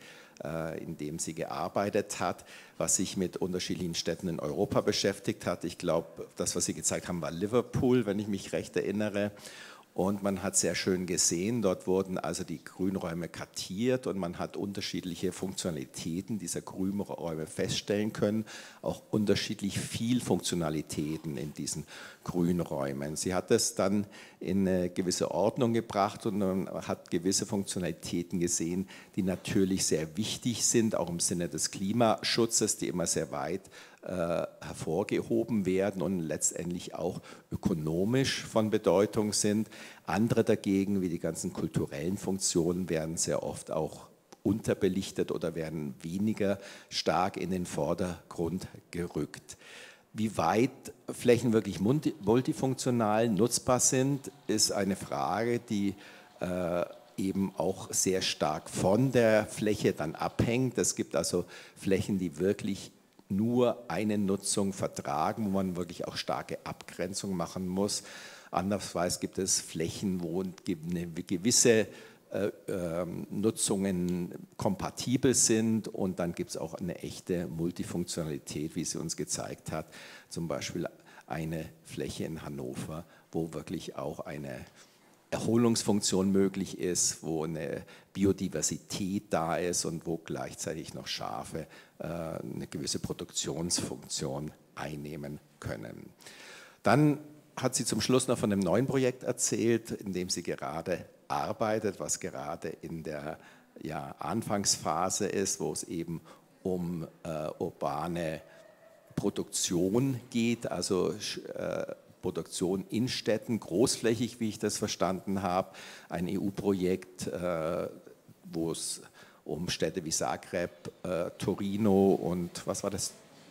in dem sie gearbeitet hat, was sich mit unterschiedlichen Städten in Europa beschäftigt hat. Ich glaube, das, was Sie gezeigt haben, war Liverpool, wenn ich mich recht erinnere. Und man hat sehr schön gesehen, dort wurden also die Grünräume kartiert und man hat unterschiedliche Funktionalitäten dieser Grünräume feststellen können, auch unterschiedlich viel Funktionalitäten in diesen Grünräumen. Sie hat es dann in eine gewisse Ordnung gebracht und man hat gewisse Funktionalitäten gesehen, die natürlich sehr wichtig sind, auch im Sinne des Klimaschutzes, die immer sehr weit hervorgehoben werden und letztendlich auch ökonomisch von Bedeutung sind. Andere dagegen, wie die ganzen kulturellen Funktionen, werden sehr oft auch unterbelichtet oder werden weniger stark in den Vordergrund gerückt. Wie weit Flächen wirklich multifunktional nutzbar sind, ist eine Frage, die eben auch sehr stark von der Fläche dann abhängt. Es gibt also Flächen, die wirklich nur eine Nutzung vertragen, wo man wirklich auch starke Abgrenzung machen muss. Andererseits gibt es Flächen, wo eine gewisse Nutzungen kompatibel sind und dann gibt es auch eine echte Multifunktionalität, wie sie uns gezeigt hat. Zum Beispiel eine Fläche in Hannover, wo wirklich auch eine Erholungsfunktion möglich ist, wo eine Biodiversität da ist und wo gleichzeitig noch Schafe eine gewisse Produktionsfunktion einnehmen können. Dann hat sie zum Schluss noch von einem neuen Projekt erzählt, in dem sie gerade arbeitet, was gerade in der Anfangsphase ist, wo es eben um urbane Produktion geht, also Produktion in Städten, großflächig, wie ich das verstanden habe. Ein EU-Projekt, wo es um Städte wie Zagreb, Torino und was war das?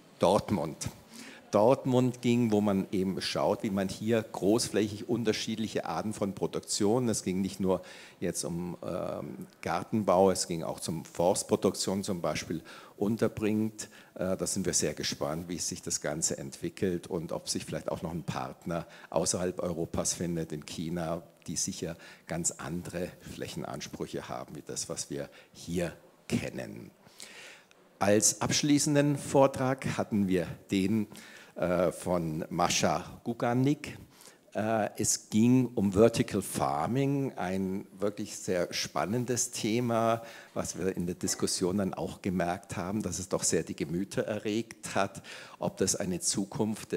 Dortmund ging, wo man eben schaut, wie man hier großflächig unterschiedliche Arten von Produktion, es ging nicht nur jetzt um Gartenbau, es ging auch um Forstproduktion zum Beispiel, unterbringt. Da sind wir sehr gespannt, wie sich das Ganze entwickelt und ob sich vielleicht auch noch ein Partner außerhalb Europas findet, in China, die sicher ganz andere Flächenansprüche haben, wie das, was wir hier kennen. Als abschließenden Vortrag hatten wir den von Mascha Guganik. Es ging um Vertical Farming, ein wirklich sehr spannendes Thema, was wir in der Diskussion dann auch gemerkt haben, dass es doch sehr die Gemüter erregt hat, ob das eine Zukunft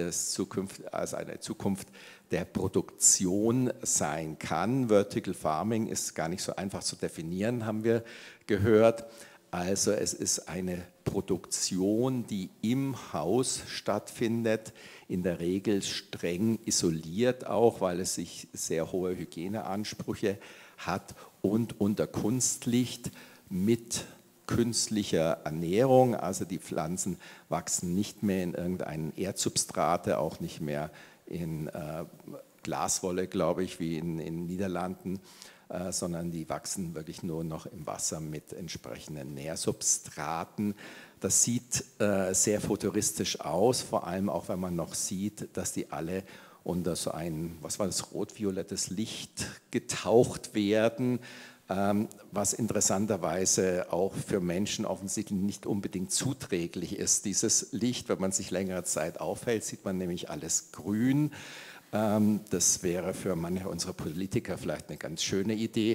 der Produktion sein kann. Vertical Farming ist gar nicht so einfach zu definieren, haben wir gehört. Also es ist eine Produktion, die im Haus stattfindet, in der Regel streng isoliert auch, weil es sich sehr hohe Hygieneansprüche hat und unter Kunstlicht mit künstlicher Ernährung. Also die Pflanzen wachsen nicht mehr in irgendeinen Erdsubstrate, auch nicht mehr in Glaswolle, glaube ich, wie in den Niederlanden, sondern die wachsen wirklich nur noch im Wasser mit entsprechenden Nährsubstraten. Das sieht sehr futuristisch aus, vor allem auch, wenn man noch sieht, dass die alle unter so ein, was war das, rot-violettes Licht getaucht werden. was interessanterweise auch für Menschen offensichtlich nicht unbedingt zuträglich ist. Dieses Licht, wenn man sich längere Zeit aufhält, sieht man nämlich alles grün. Das wäre für manche unserer Politiker vielleicht eine ganz schöne Idee,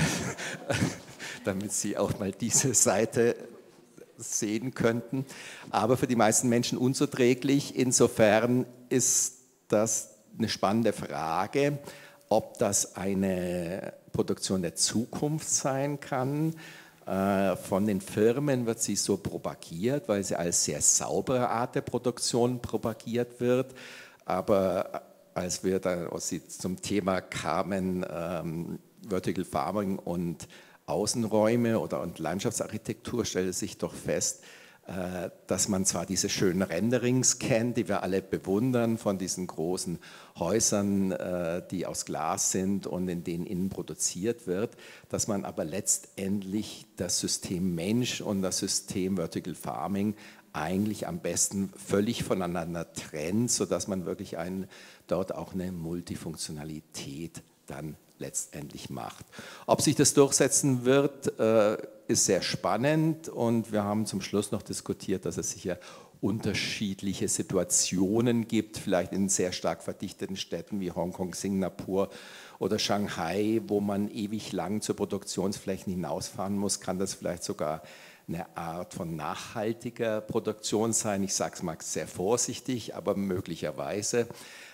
damit sie auch mal diese Seite sehen könnten. Aber für die meisten Menschen unzuträglich. Insofern ist das eine spannende Frage, ob das eine Produktion der Zukunft sein kann. Von den Firmen wird sie so propagiert, weil sie als sehr saubere Art der Produktion propagiert wird. Aber als wir dann zum Thema kamen, Vertical Farming und Außenräume und Landschaftsarchitektur, stellte sich doch fest, dass man zwar diese schönen Renderings kennt, die wir alle bewundern von diesen großen Häusern, die aus Glas sind und in denen innen produziert wird, dass man aber letztendlich das System Mensch und das System Vertical Farming eigentlich am besten völlig voneinander trennt, sodass man wirklich dort auch eine Multifunktionalität dann letztendlich macht. Ob sich das durchsetzen wird, ist sehr spannend und wir haben zum Schluss noch diskutiert, dass es sicher unterschiedliche Situationen gibt, vielleicht in sehr stark verdichteten Städten wie Hongkong, Singapur oder Shanghai, wo man ewig lang zu Produktionsflächen hinausfahren muss, kann das vielleicht sogar eine Art von nachhaltiger Produktion sein. Ich sage es mal sehr vorsichtig, aber möglicherweise.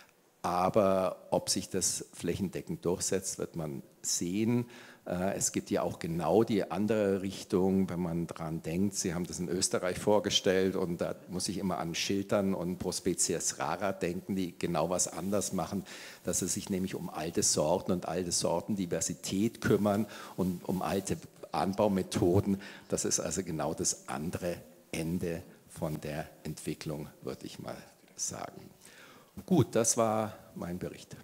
Aber ob sich das flächendeckend durchsetzt, wird man sehen. Es gibt ja auch genau die andere Richtung, wenn man daran denkt. Sie haben das in Österreich vorgestellt und da muss ich immer an Schiltern und Pro Species Rara denken, die genau was anders machen, dass sie sich nämlich um alte Sorten und alte Sortendiversität kümmern und um alte Anbaumethoden. Das ist also genau das andere Ende von der Entwicklung, würde ich mal sagen. Gut, das war mein Bericht.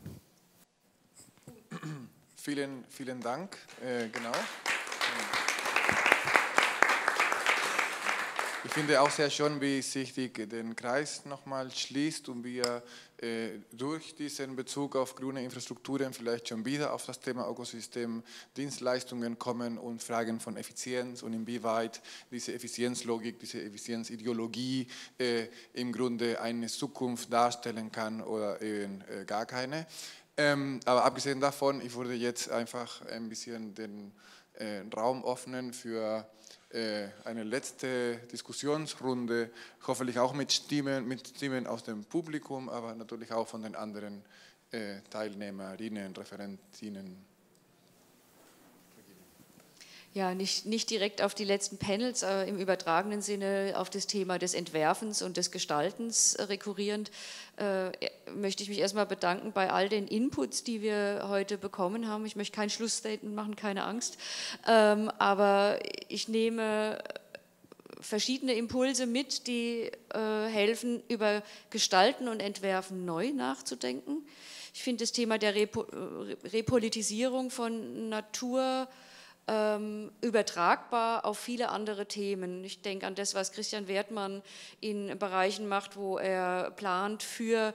Vielen Dank. Genau. Ich finde auch sehr schön, wie sich den Kreis nochmal schließt und wir durch diesen Bezug auf grüne Infrastrukturen vielleicht schon wieder auf das Thema Ökosystem Dienstleistungen kommen und Fragen von Effizienz und inwieweit diese Effizienzlogik, diese Effizienzideologie im Grunde eine Zukunft darstellen kann oder eben gar keine. Aber abgesehen davon, ich würde jetzt einfach ein bisschen den Raum öffnen für eine letzte Diskussionsrunde, hoffentlich auch mit Stimmen aus dem Publikum, aber natürlich auch von den anderen Teilnehmerinnen, Referentinnen. Ja, nicht direkt auf die letzten Panels, im übertragenen Sinne auf das Thema des Entwerfens und des Gestaltens rekurrierend, möchte ich mich erstmal bedanken bei all den Inputs, die wir heute bekommen haben. Ich möchte kein Schlussstatement machen, keine Angst, aber ich nehme verschiedene Impulse mit, die helfen, über Gestalten und Entwerfen neu nachzudenken. Ich finde das Thema der Repolitisierung von Natur übertragbar auf viele andere Themen. Ich denke an das, was Christian Wertmann in Bereichen macht, wo er plant für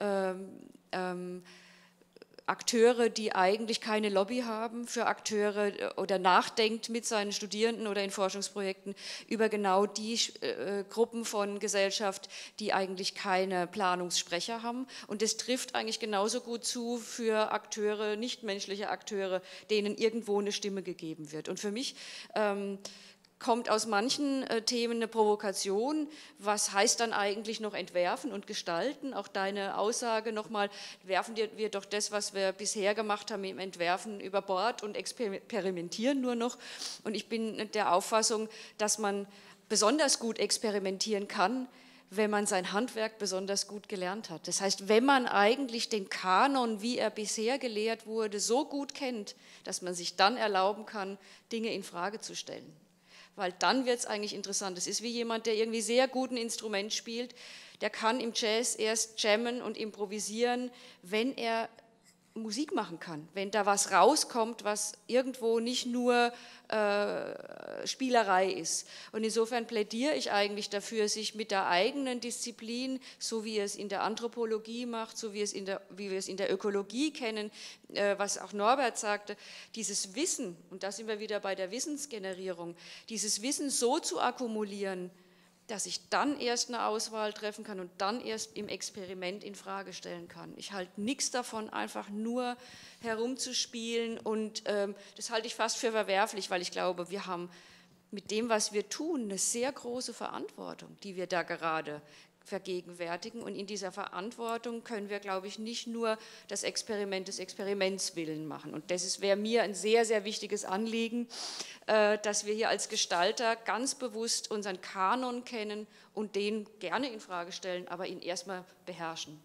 Akteure, die eigentlich keine Lobby haben, für Akteure oder nachdenkt mit seinen Studierenden oder in Forschungsprojekten über genau die Gruppen von Gesellschaft, die eigentlich keine Planungssprecher haben. Und das trifft eigentlich genauso gut zu für Akteure, nichtmenschliche Akteure, denen irgendwo eine Stimme gegeben wird. Und für mich kommt aus manchen Themen eine Provokation. Was heißt dann eigentlich noch entwerfen und gestalten? Auch deine Aussage nochmal, werfen wir doch das, was wir bisher gemacht haben im Entwerfen über Bord und experimentieren nur noch. Und ich bin der Auffassung, dass man besonders gut experimentieren kann, wenn man sein Handwerk besonders gut gelernt hat. Das heißt, wenn man eigentlich den Kanon, wie er bisher gelehrt wurde, so gut kennt, dass man sich dann erlauben kann, Dinge in Frage zu stellen. Weil dann wird es eigentlich interessant. Das ist wie jemand, der irgendwie sehr gut ein Instrument spielt, der kann im Jazz erst jammen und improvisieren, wenn er Musik machen kann, wenn da was rauskommt, was irgendwo nicht nur Spielerei ist. Und insofern plädiere ich eigentlich dafür, sich mit der eigenen Disziplin, so wie es in der Anthropologie macht, so wie wir es in der Ökologie kennen, was auch Norbert sagte, dieses Wissen, und da sind wir wieder bei der Wissensgenerierung, dieses Wissen so zu akkumulieren, dass ich dann erst eine Auswahl treffen kann und dann erst im Experiment in Frage stellen kann. Ich halte nichts davon, einfach nur herumzuspielen, und das halte ich fast für verwerflich, weil ich glaube, wir haben mit dem, was wir tun, eine sehr große Verantwortung, die wir da gerade vergegenwärtigen, und in dieser Verantwortung können wir, glaube ich, nicht nur das Experiment des Experiments willen machen, und das wäre mir ein sehr, sehr wichtiges Anliegen, dass wir hier als Gestalter ganz bewusst unseren Kanon kennen und den gerne in Frage stellen, aber ihn erstmal beherrschen.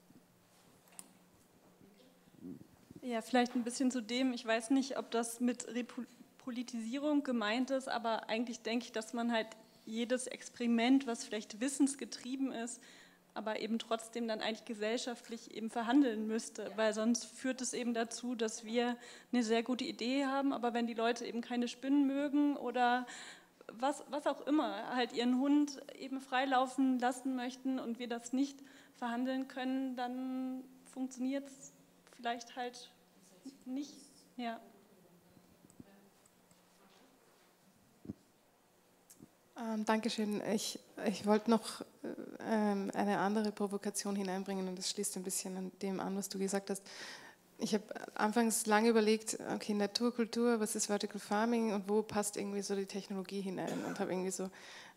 Ja, vielleicht ein bisschen zu dem, ich weiß nicht, ob das mit Repolitisierung gemeint ist, aber eigentlich denke ich, dass man halt jedes Experiment, was vielleicht wissensgetrieben ist, aber eben trotzdem dann eigentlich gesellschaftlich eben verhandeln müsste, weil sonst führt es eben dazu, dass wir eine sehr gute Idee haben, aber wenn die Leute eben keine Spinnen mögen oder was auch immer, halt ihren Hund eben freilaufen lassen möchten und wir das nicht verhandeln können, dann funktioniert es vielleicht halt nicht. Ja. Dankeschön. Ich wollte noch eine andere Provokation hineinbringen, und das schließt ein bisschen an dem an, was du gesagt hast. Ich habe anfangs lange überlegt, okay, Naturkultur, was ist Vertical Farming und wo passt irgendwie so die Technologie hinein, und habe irgendwie so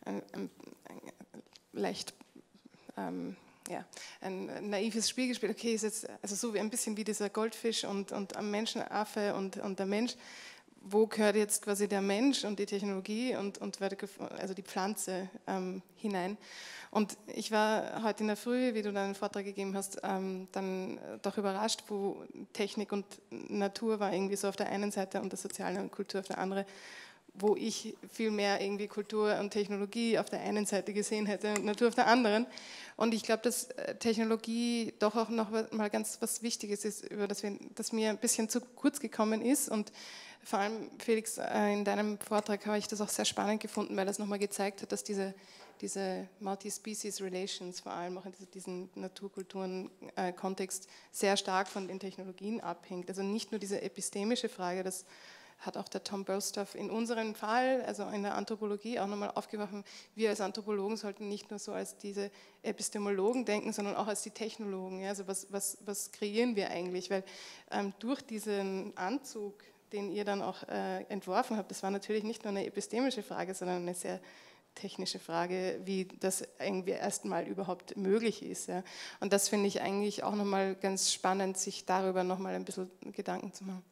leicht ein naives Spiel gespielt. Okay, ist jetzt also so wie ein bisschen wie dieser Goldfisch und am Menschenaffe und der Mensch. Wo gehört jetzt quasi der Mensch und die Technologie und also die Pflanze hinein? Und ich war heute in der Früh, wie du deinen Vortrag gegeben hast, dann doch überrascht, wo Technik und Natur war irgendwie so auf der einen Seite und das Soziale und Kultur auf der anderen, wo ich viel mehr irgendwie Kultur und Technologie auf der einen Seite gesehen hätte und Natur auf der anderen. Und ich glaube, dass Technologie doch auch noch mal ganz was Wichtiges ist, über das mir ein bisschen zu kurz gekommen ist. Und vor allem, Felix, in deinem Vortrag habe ich das auch sehr spannend gefunden, weil das nochmal gezeigt hat, dass diese Multi-Species Relations, vor allem auch in diesem Naturkulturen-Kontext, sehr stark von den Technologien abhängt. Also nicht nur diese epistemische Frage, das hat auch der Tom Bostoff in unserem Fall, also in der Anthropologie, auch nochmal aufgeworfen. Wir als Anthropologen sollten nicht nur so als diese Epistemologen denken, sondern auch als die Technologen. Ja? Also was kreieren wir eigentlich? Weil durch diesen Anzug, den ihr dann auch entworfen habt, das war natürlich nicht nur eine epistemische Frage, sondern eine sehr technische Frage, wie das irgendwie erstmal überhaupt möglich ist. Ja. Und das finde ich eigentlich auch nochmal ganz spannend, sich darüber nochmal ein bisschen Gedanken zu machen.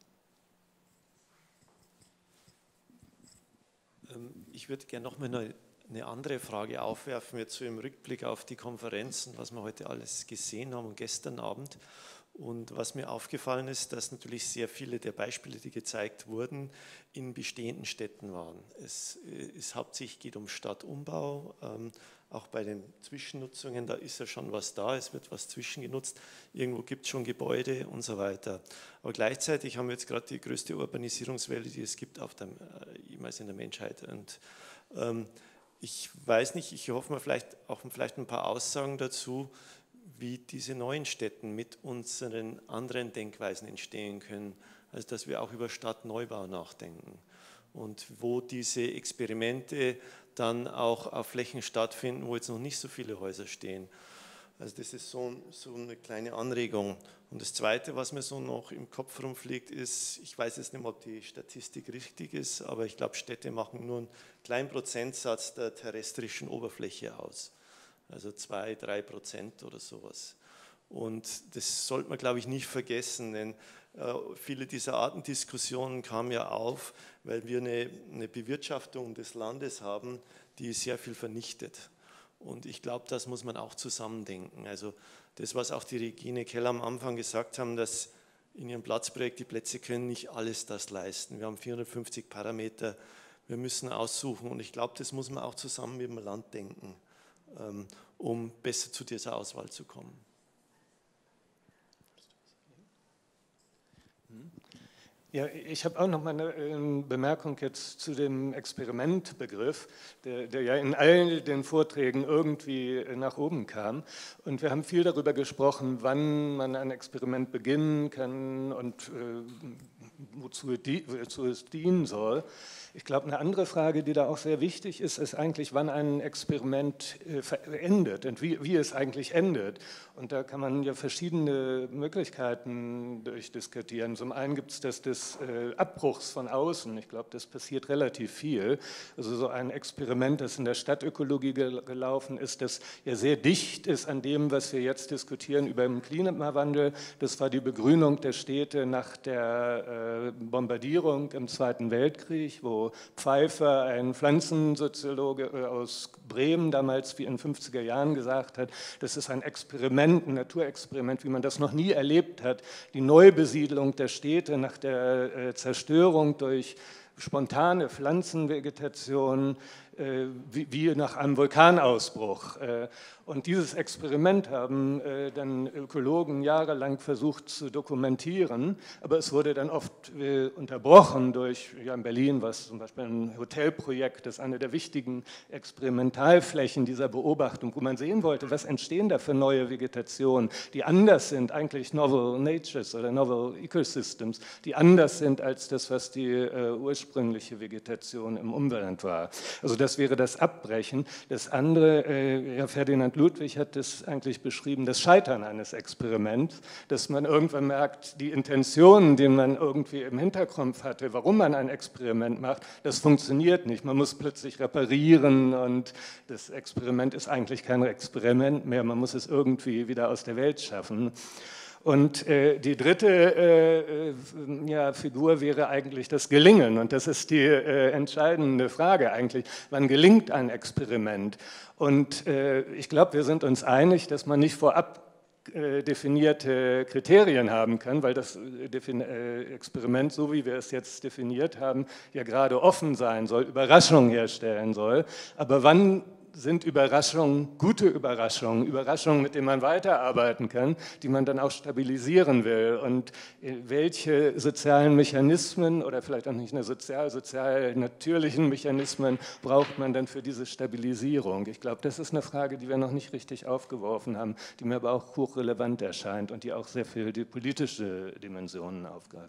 Ich würde gerne nochmal eine andere Frage aufwerfen, jetzt so im Rückblick auf die Konferenzen, was wir heute alles gesehen haben und gestern Abend. Und was mir aufgefallen ist, dass natürlich sehr viele der Beispiele, die gezeigt wurden, in bestehenden Städten waren. Es hauptsächlich geht um Stadtumbau, auch bei den Zwischennutzungen, da ist ja schon was da, es wird was zwischengenutzt, irgendwo gibt es schon Gebäude und so weiter. Aber gleichzeitig haben wir jetzt gerade die größte Urbanisierungswelle, die es gibt jemals in der Menschheit. Und ich weiß nicht, ich hoffe mal vielleicht ein paar Aussagen dazu, wie diese neuen Städten mit unseren anderen Denkweisen entstehen können, also dass wir auch über Stadtneubau nachdenken und wo diese Experimente dann auch auf Flächen stattfinden, wo jetzt noch nicht so viele Häuser stehen. Also das ist so eine kleine Anregung. Und das Zweite, was mir so noch im Kopf rumfliegt, ist, ich weiß jetzt nicht, ob die Statistik richtig ist, aber ich glaube, Städte machen nur einen kleinen Prozentsatz der terrestrischen Oberfläche aus. Also 2-3% oder sowas. Und das sollte man, glaube ich, nicht vergessen, denn viele dieser Artendiskussionen kamen ja auf, weil wir eine Bewirtschaftung des Landes haben, die sehr viel vernichtet. Und ich glaube, das muss man auch zusammendenken. Also das, was auch die Regine Keller am Anfang gesagt haben, dass in ihrem Platzprojekt die Plätze können nicht alles das leisten. Wir haben 450 Parameter, wir müssen aussuchen und ich glaube, das muss man auch zusammen mit dem Land denken, um besser zu dieser Auswahl zu kommen. Ja, ich habe auch noch mal eine Bemerkung jetzt zu dem Experimentbegriff, der ja in all den Vorträgen irgendwie nach oben kam. Und wir haben viel darüber gesprochen, wann man ein Experiment beginnen kann und wozu es dienen soll. Ich glaube, eine andere Frage, die da auch sehr wichtig ist, ist eigentlich, wann ein Experiment endet und wie es eigentlich endet. Und da kann man ja verschiedene Möglichkeiten durchdiskutieren. Zum einen gibt es das des Abbruchs von außen. Ich glaube, das passiert relativ viel. Also so ein Experiment, das in der Stadtökologie gelaufen ist, das ja sehr dicht ist an dem, was wir jetzt diskutieren über den Klimawandel. Das war die Begrünung der Städte nach der Bombardierung im Zweiten Weltkrieg, wo Pfeiffer, ein Pflanzensoziologe aus Bremen, damals wie in den 50er Jahren gesagt hat, das ist ein Experiment, ein Naturexperiment, wie man das noch nie erlebt hat. Die Neubesiedlung der Städte nach der Zerstörung durch spontane Pflanzenvegetation, wie nach einem Vulkanausbruch. Und dieses Experiment haben dann Ökologen jahrelang versucht zu dokumentieren, aber es wurde dann oft unterbrochen durch, ja in Berlin war es zum Beispiel ein Hotelprojekt, das ist eine der wichtigen Experimentalflächen dieser Beobachtung, wo man sehen wollte, was entstehen da für neue Vegetationen, die anders sind, eigentlich Novel Natures oder Novel Ecosystems, die anders sind als das, was die ursprüngliche Vegetation im Umland war. Also das wäre das Abbrechen. Das andere, Herr Ferdinand Ludwig hat das eigentlich beschrieben, das Scheitern eines Experiments, dass man irgendwann merkt, die Intentionen, die man irgendwie im Hinterkopf hatte, warum man ein Experiment macht, das funktioniert nicht. Man muss plötzlich reparieren und das Experiment ist eigentlich kein Experiment mehr, man muss es irgendwie wieder aus der Welt schaffen. Und die dritte Figur wäre eigentlich das Gelingen. Und das ist die entscheidende Frage eigentlich. Wann gelingt ein Experiment? Und ich glaube, wir sind uns einig, dass man nicht vorab definierte Kriterien haben kann, weil das Experiment, so wie wir es jetzt definiert haben, ja gerade offen sein soll, Überraschungen herstellen soll. Aber wann sind Überraschungen, gute Überraschungen, Überraschungen, mit denen man weiterarbeiten kann, die man dann auch stabilisieren will. Und welche sozialen Mechanismen oder vielleicht auch nicht nur sozial natürlichen Mechanismen braucht man dann für diese Stabilisierung? Ich glaube, das ist eine Frage, die wir noch nicht richtig aufgeworfen haben, die mir aber auch hochrelevant erscheint und die auch sehr viel die politische Dimensionen aufgreift.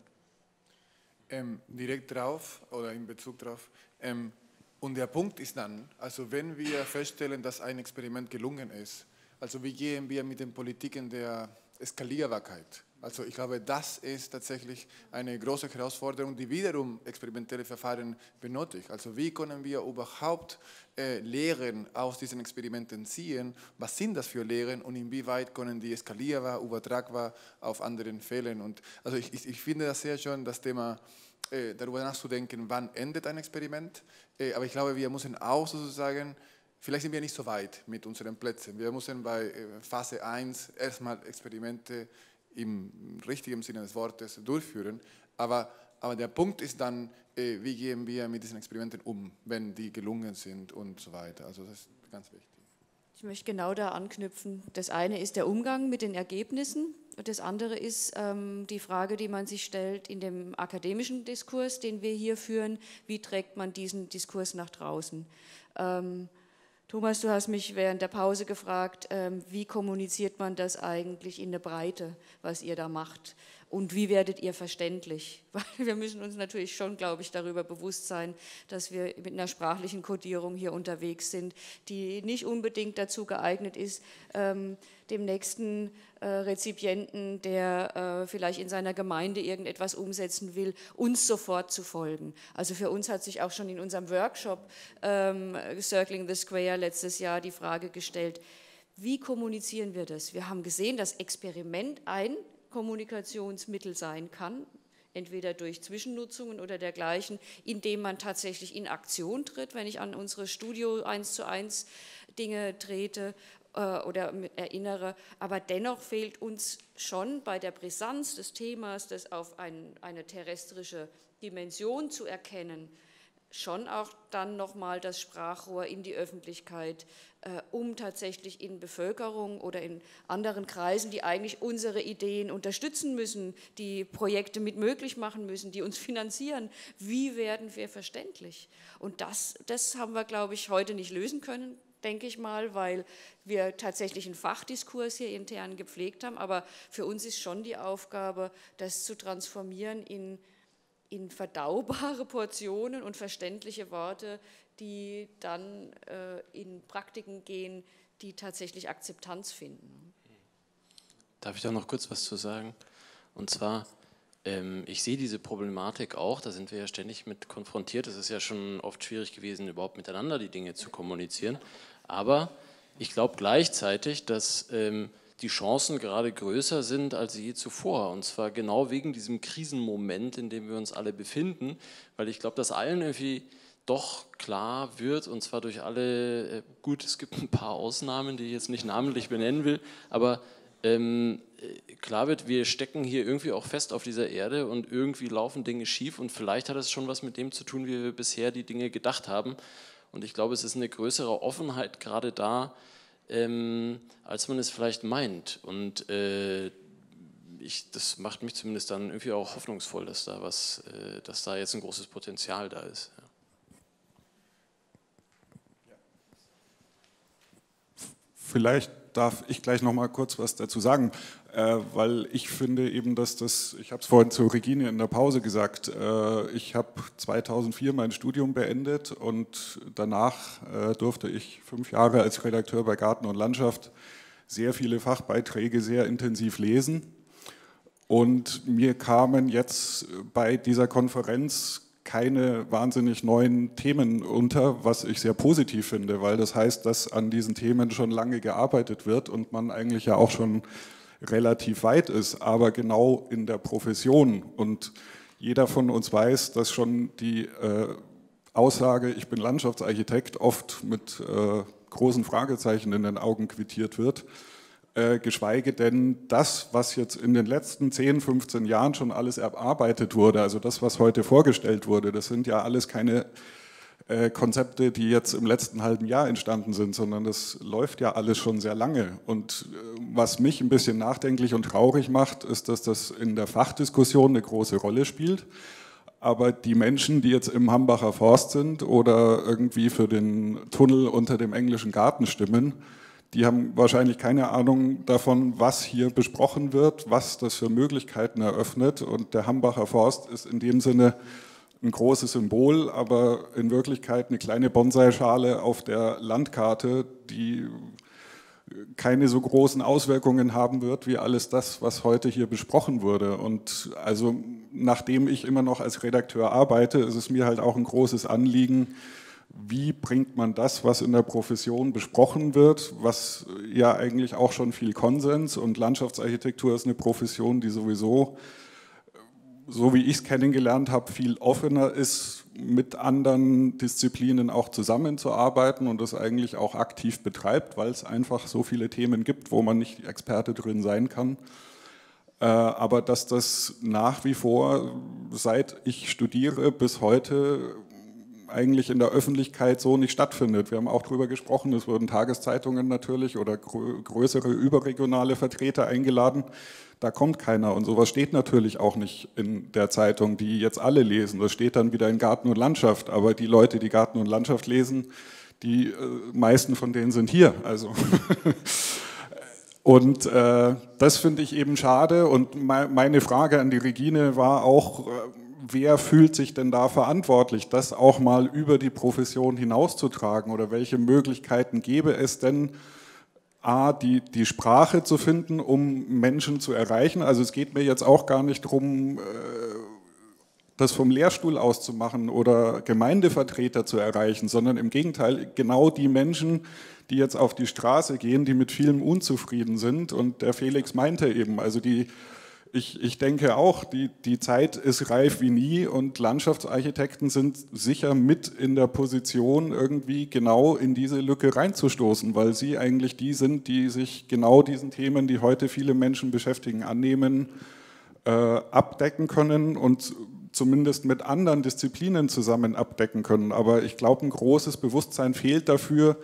Direkt drauf oder in Bezug drauf, und der Punkt ist dann, also wenn wir feststellen, dass ein Experiment gelungen ist, also wie gehen wir mit den Politiken der Skalierbarkeit? Also ich glaube, das ist tatsächlich eine große Herausforderung, die wiederum experimentelle Verfahren benötigt. Also wie können wir überhaupt Lehren aus diesen Experimenten ziehen? Was sind das für Lehren und inwieweit können die skalierbar, übertragbar auf anderen Fällen? Und also ich finde das sehr schön, das Thema darüber nachzudenken, wann endet ein Experiment. Aber ich glaube, wir müssen auch sozusagen, vielleicht sind wir nicht so weit mit unseren Plätzen. Wir müssen bei Phase 1 erstmal Experimente im richtigen Sinne des Wortes durchführen. Aber der Punkt ist dann, wie gehen wir mit diesen Experimenten um, wenn die gelungen sind und so weiter. Also das ist ganz wichtig. Ich möchte genau da anknüpfen. Das eine ist der Umgang mit den Ergebnissen. Das andere ist die Frage, die man sich stellt in dem akademischen Diskurs, den wir hier führen. Wie trägt man diesen Diskurs nach draußen? Thomas, du hast mich während der Pause gefragt, wie kommuniziert man das eigentlich in der Breite, was ihr da macht? Und wie werdet ihr verständlich? Weil wir müssen uns natürlich schon, glaube ich, darüber bewusst sein, dass wir mit einer sprachlichen Kodierung hier unterwegs sind, die nicht unbedingt dazu geeignet ist, dem nächsten Rezipienten, der vielleicht in seiner Gemeinde irgendetwas umsetzen will, uns sofort zu folgen. Also für uns hat sich auch schon in unserem Workshop Circling the Square letztes Jahr die Frage gestellt, wie kommunizieren wir das? Wir haben gesehen, dass Experiment ein Kommunikationsmittel sein kann, entweder durch Zwischennutzungen oder dergleichen, indem man tatsächlich in Aktion tritt, wenn ich an unsere Studio 1:1 Dinge trete oder erinnere. Aber dennoch fehlt uns schon bei der Brisanz des Themas, das auf eine terrestrische Dimension zu erkennen, schon auch dann nochmal das Sprachrohr in die Öffentlichkeit um tatsächlich in Bevölkerung oder in anderen Kreisen, die eigentlich unsere Ideen unterstützen müssen, die Projekte mit möglich machen müssen, die uns finanzieren, wie werden wir verständlich? Und das haben wir, glaube ich, heute nicht lösen können, denke ich mal, weil wir tatsächlich einen Fachdiskurs hier intern gepflegt haben, aber für uns ist schon die Aufgabe, das zu transformieren in verdaubare Portionen und verständliche Worte, die dann in Praktiken gehen, die tatsächlich Akzeptanz finden. Darf ich da noch kurz was zu sagen? Und zwar, ich sehe diese Problematik auch, da sind wir ja ständig mit konfrontiert. Es ist ja schon oft schwierig gewesen, überhaupt miteinander die Dinge zu kommunizieren. Aber ich glaube gleichzeitig, dass die Chancen gerade größer sind als je zuvor. Und zwar genau wegen diesem Krisenmoment, in dem wir uns alle befinden. Weil ich glaube, dass allen irgendwie doch klar wird, und zwar durch alle, gut, es gibt ein paar Ausnahmen, die ich jetzt nicht namentlich benennen will, aber klar wird, wir stecken hier irgendwie auch fest auf dieser Erde und irgendwie laufen Dinge schief und vielleicht hat es schon was mit dem zu tun, wie wir bisher die Dinge gedacht haben. Und ich glaube, es ist eine größere Offenheit gerade da, als man es vielleicht meint. Und das macht mich zumindest dann irgendwie auch hoffnungsvoll, dass da jetzt ein großes Potenzial da ist. Ja. Vielleicht darf ich gleich noch mal kurz was dazu sagen, weil ich finde eben, dass ich habe es vorhin zu Regine in der Pause gesagt, ich habe 2004 mein Studium beendet und danach durfte ich 5 Jahre als Redakteur bei Garten und Landschaft sehr viele Fachbeiträge sehr intensiv lesen und mir kamen jetzt bei dieser Konferenz keine wahnsinnig neuen Themen unter, was ich sehr positiv finde, weil das heißt, dass an diesen Themen schon lange gearbeitet wird und man eigentlich ja auch schon relativ weit ist, aber genau in der Profession. Und jeder von uns weiß, dass schon die Aussage, ich bin Landschaftsarchitekt, oft mit großen Fragezeichen in den Augen quittiert wird. Geschweige denn das, was jetzt in den letzten 10, 15 Jahren schon alles erarbeitet wurde, also das, was heute vorgestellt wurde, das sind ja alles keine Konzepte, die jetzt im letzten halben Jahr entstanden sind, sondern das läuft ja alles schon sehr lange. Und was mich ein bisschen nachdenklich und traurig macht, ist, dass das in der Fachdiskussion eine große Rolle spielt. Aber die Menschen, die jetzt im Hambacher Forst sind oder irgendwie für den Tunnel unter dem englischen Garten stimmen, die haben wahrscheinlich keine Ahnung davon, was hier besprochen wird, was das für Möglichkeiten eröffnet. Und der Hambacher Forst ist in dem Sinne ein großes Symbol, aber in Wirklichkeit eine kleine Bonsai-Schale auf der Landkarte, die keine so großen Auswirkungen haben wird, wie alles das, was heute hier besprochen wurde. Und also nachdem ich immer noch als Redakteur arbeite, ist es mir halt auch ein großes Anliegen, wie bringt man das, was in der Profession besprochen wird, was ja eigentlich auch schon viel Konsens, und Landschaftsarchitektur ist eine Profession, die sowieso, so wie ich es kennengelernt habe, viel offener ist, mit anderen Disziplinen auch zusammenzuarbeiten und das eigentlich auch aktiv betreibt, weil es einfach so viele Themen gibt, wo man nicht Experte drin sein kann. Aber dass das nach wie vor, seit ich studiere bis heute, eigentlich in der Öffentlichkeit so nicht stattfindet. Wir haben auch darüber gesprochen, es wurden Tageszeitungen natürlich oder größere überregionale Vertreter eingeladen. Da kommt keiner und sowas steht natürlich auch nicht in der Zeitung, die jetzt alle lesen. Das steht dann wieder in Garten und Landschaft, aber die Leute, die Garten und Landschaft lesen, die meisten von denen sind hier. Also und das finde ich eben schade und meine Frage an die Regine war auch, wer fühlt sich denn da verantwortlich, das auch mal über die Profession hinauszutragen oder welche Möglichkeiten gäbe es denn, die Sprache zu finden, um Menschen zu erreichen. Also es geht mir jetzt auch gar nicht darum, das vom Lehrstuhl aus zu machen oder Gemeindevertreter zu erreichen, sondern im Gegenteil, genau die Menschen, die jetzt auf die Straße gehen, die mit vielem unzufrieden sind. Und der Felix meinte eben, also ich denke auch, die Zeit ist reif wie nie und Landschaftsarchitekten sind sicher mit in der Position, irgendwie genau in diese Lücke reinzustoßen, weil sie eigentlich die sind, die sich genau diesen Themen, die heute viele Menschen beschäftigen, annehmen, abdecken können und zumindest mit anderen Disziplinen zusammen abdecken können. Aber ich glaube, ein großes Bewusstsein fehlt dafür,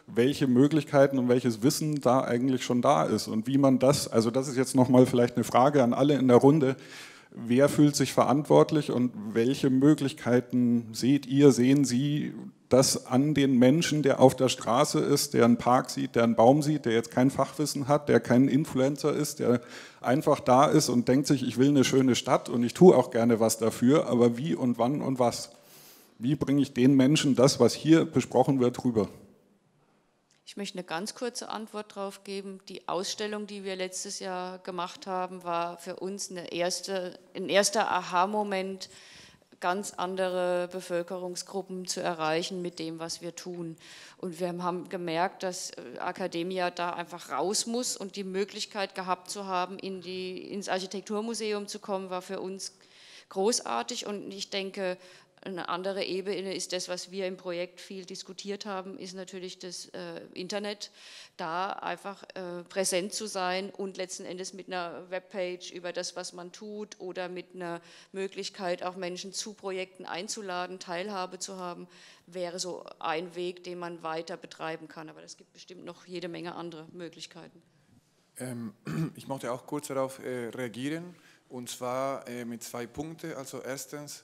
welche Möglichkeiten und welches Wissen da eigentlich schon da ist und wie man das, also das ist jetzt nochmal vielleicht eine Frage an alle in der Runde, wer fühlt sich verantwortlich und welche Möglichkeiten sehen Sie, das an den Menschen, der auf der Straße ist, der einen Park sieht, der einen Baum sieht, der jetzt kein Fachwissen hat, der kein Influencer ist, der einfach da ist und denkt sich, ich will eine schöne Stadt und ich tue auch gerne was dafür, aber wie und wann und was? Wie bringe ich den Menschen das, was hier besprochen wird, rüber? Ich möchte eine ganz kurze Antwort darauf geben. Die Ausstellung, die wir letztes Jahr gemacht haben, war für uns ein erster Aha-Moment, ganz andere Bevölkerungsgruppen zu erreichen mit dem, was wir tun. Und wir haben gemerkt, dass Academia da einfach raus muss und die Möglichkeit gehabt zu haben, ins Architekturmuseum zu kommen, war für uns großartig. Und ich denke, eine andere Ebene ist das, was wir im Projekt viel diskutiert haben, ist natürlich das Internet, da einfach präsent zu sein und letzten Endes mit einer Webpage über das, was man tut oder mit einer Möglichkeit, auch Menschen zu Projekten einzuladen, Teilhabe zu haben, wäre so ein Weg, den man weiter betreiben kann. Aber es gibt bestimmt noch jede Menge andere Möglichkeiten. Ich möchte auch kurz darauf reagieren, und zwar mit 2 Punkten. Also erstens,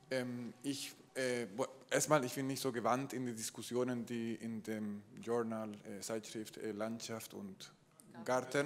erstmal, ich bin nicht so gewandt in die Diskussionen, die in dem Journal, Zeitschrift Landschaft und Garten,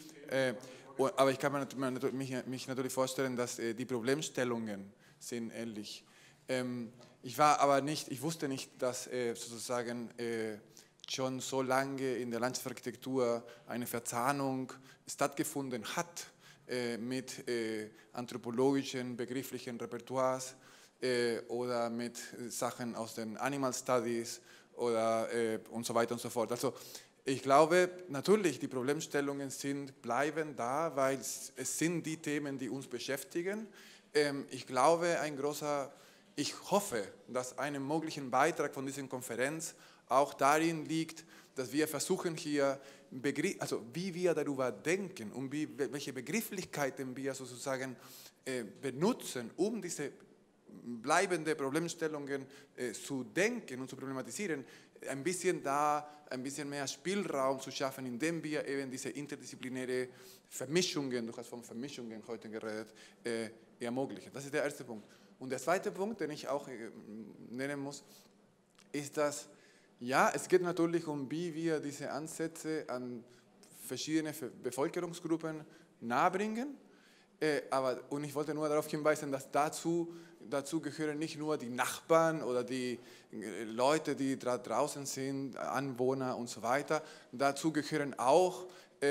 aber ich kann mich natürlich vorstellen, dass die Problemstellungen sind ähnlich. Ich wusste nicht, dass sozusagen schon so lange in der Landschaftsarchitektur eine Verzahnung stattgefunden hat mit anthropologischen, begrifflichen Repertoires, oder mit Sachen aus den Animal Studies oder und so weiter und so fort. Also ich glaube, natürlich, die Problemstellungen bleiben da, weil es sind die Themen, die uns beschäftigen. Ich glaube, ich hoffe, dass ein möglicher Beitrag von dieser Konferenz auch darin liegt, dass wir versuchen hier, wie wir darüber denken und welche Begrifflichkeiten wir sozusagen benutzen, um diese bleibende Problemstellungen zu denken und zu problematisieren, ein bisschen mehr Spielraum zu schaffen, indem wir eben diese interdisziplinäre Vermischungen, du hast von Vermischungen heute geredet, ermöglichen. Das ist der erste Punkt. Und der zweite Punkt, den ich auch nennen muss, ist, dass ja, es geht natürlich um, wie wir diese Ansätze an verschiedene Bevölkerungsgruppen nahebringen. Und ich wollte nur darauf hinweisen, dass dazu gehören nicht nur die Nachbarn oder die Leute, die da draußen sind, Anwohner und so weiter. Dazu gehören auch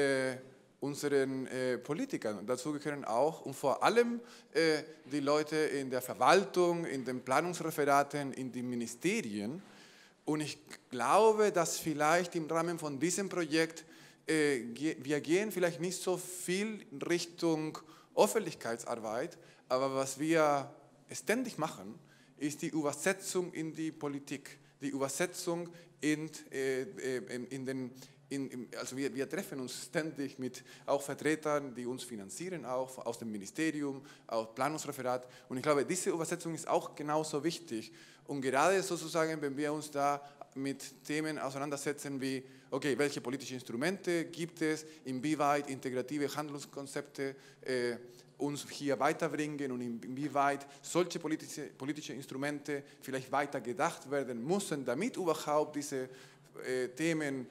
unseren Politikern. Dazu gehören auch und vor allem die Leute in der Verwaltung, in den Planungsreferaten, in den Ministerien. Und ich glaube, dass vielleicht im Rahmen von diesem Projekt wir gehen vielleicht nicht so viel in Richtung Öffentlichkeitsarbeit, aber was wir ständig machen, ist die Übersetzung in die Politik, die Übersetzung also wir treffen uns ständig mit auch Vertretern, die uns finanzieren, auch aus dem Ministerium, auch Planungsreferat. Und ich glaube, diese Übersetzung ist auch genauso wichtig. Und gerade sozusagen, wenn wir uns da mit Themen auseinandersetzen wie, okay, welche politischen Instrumente gibt es, inwieweit integrative Handlungskonzepte uns hier weiterbringen und inwieweit solche politische Instrumente vielleicht weiter gedacht werden müssen, damit überhaupt diese Themen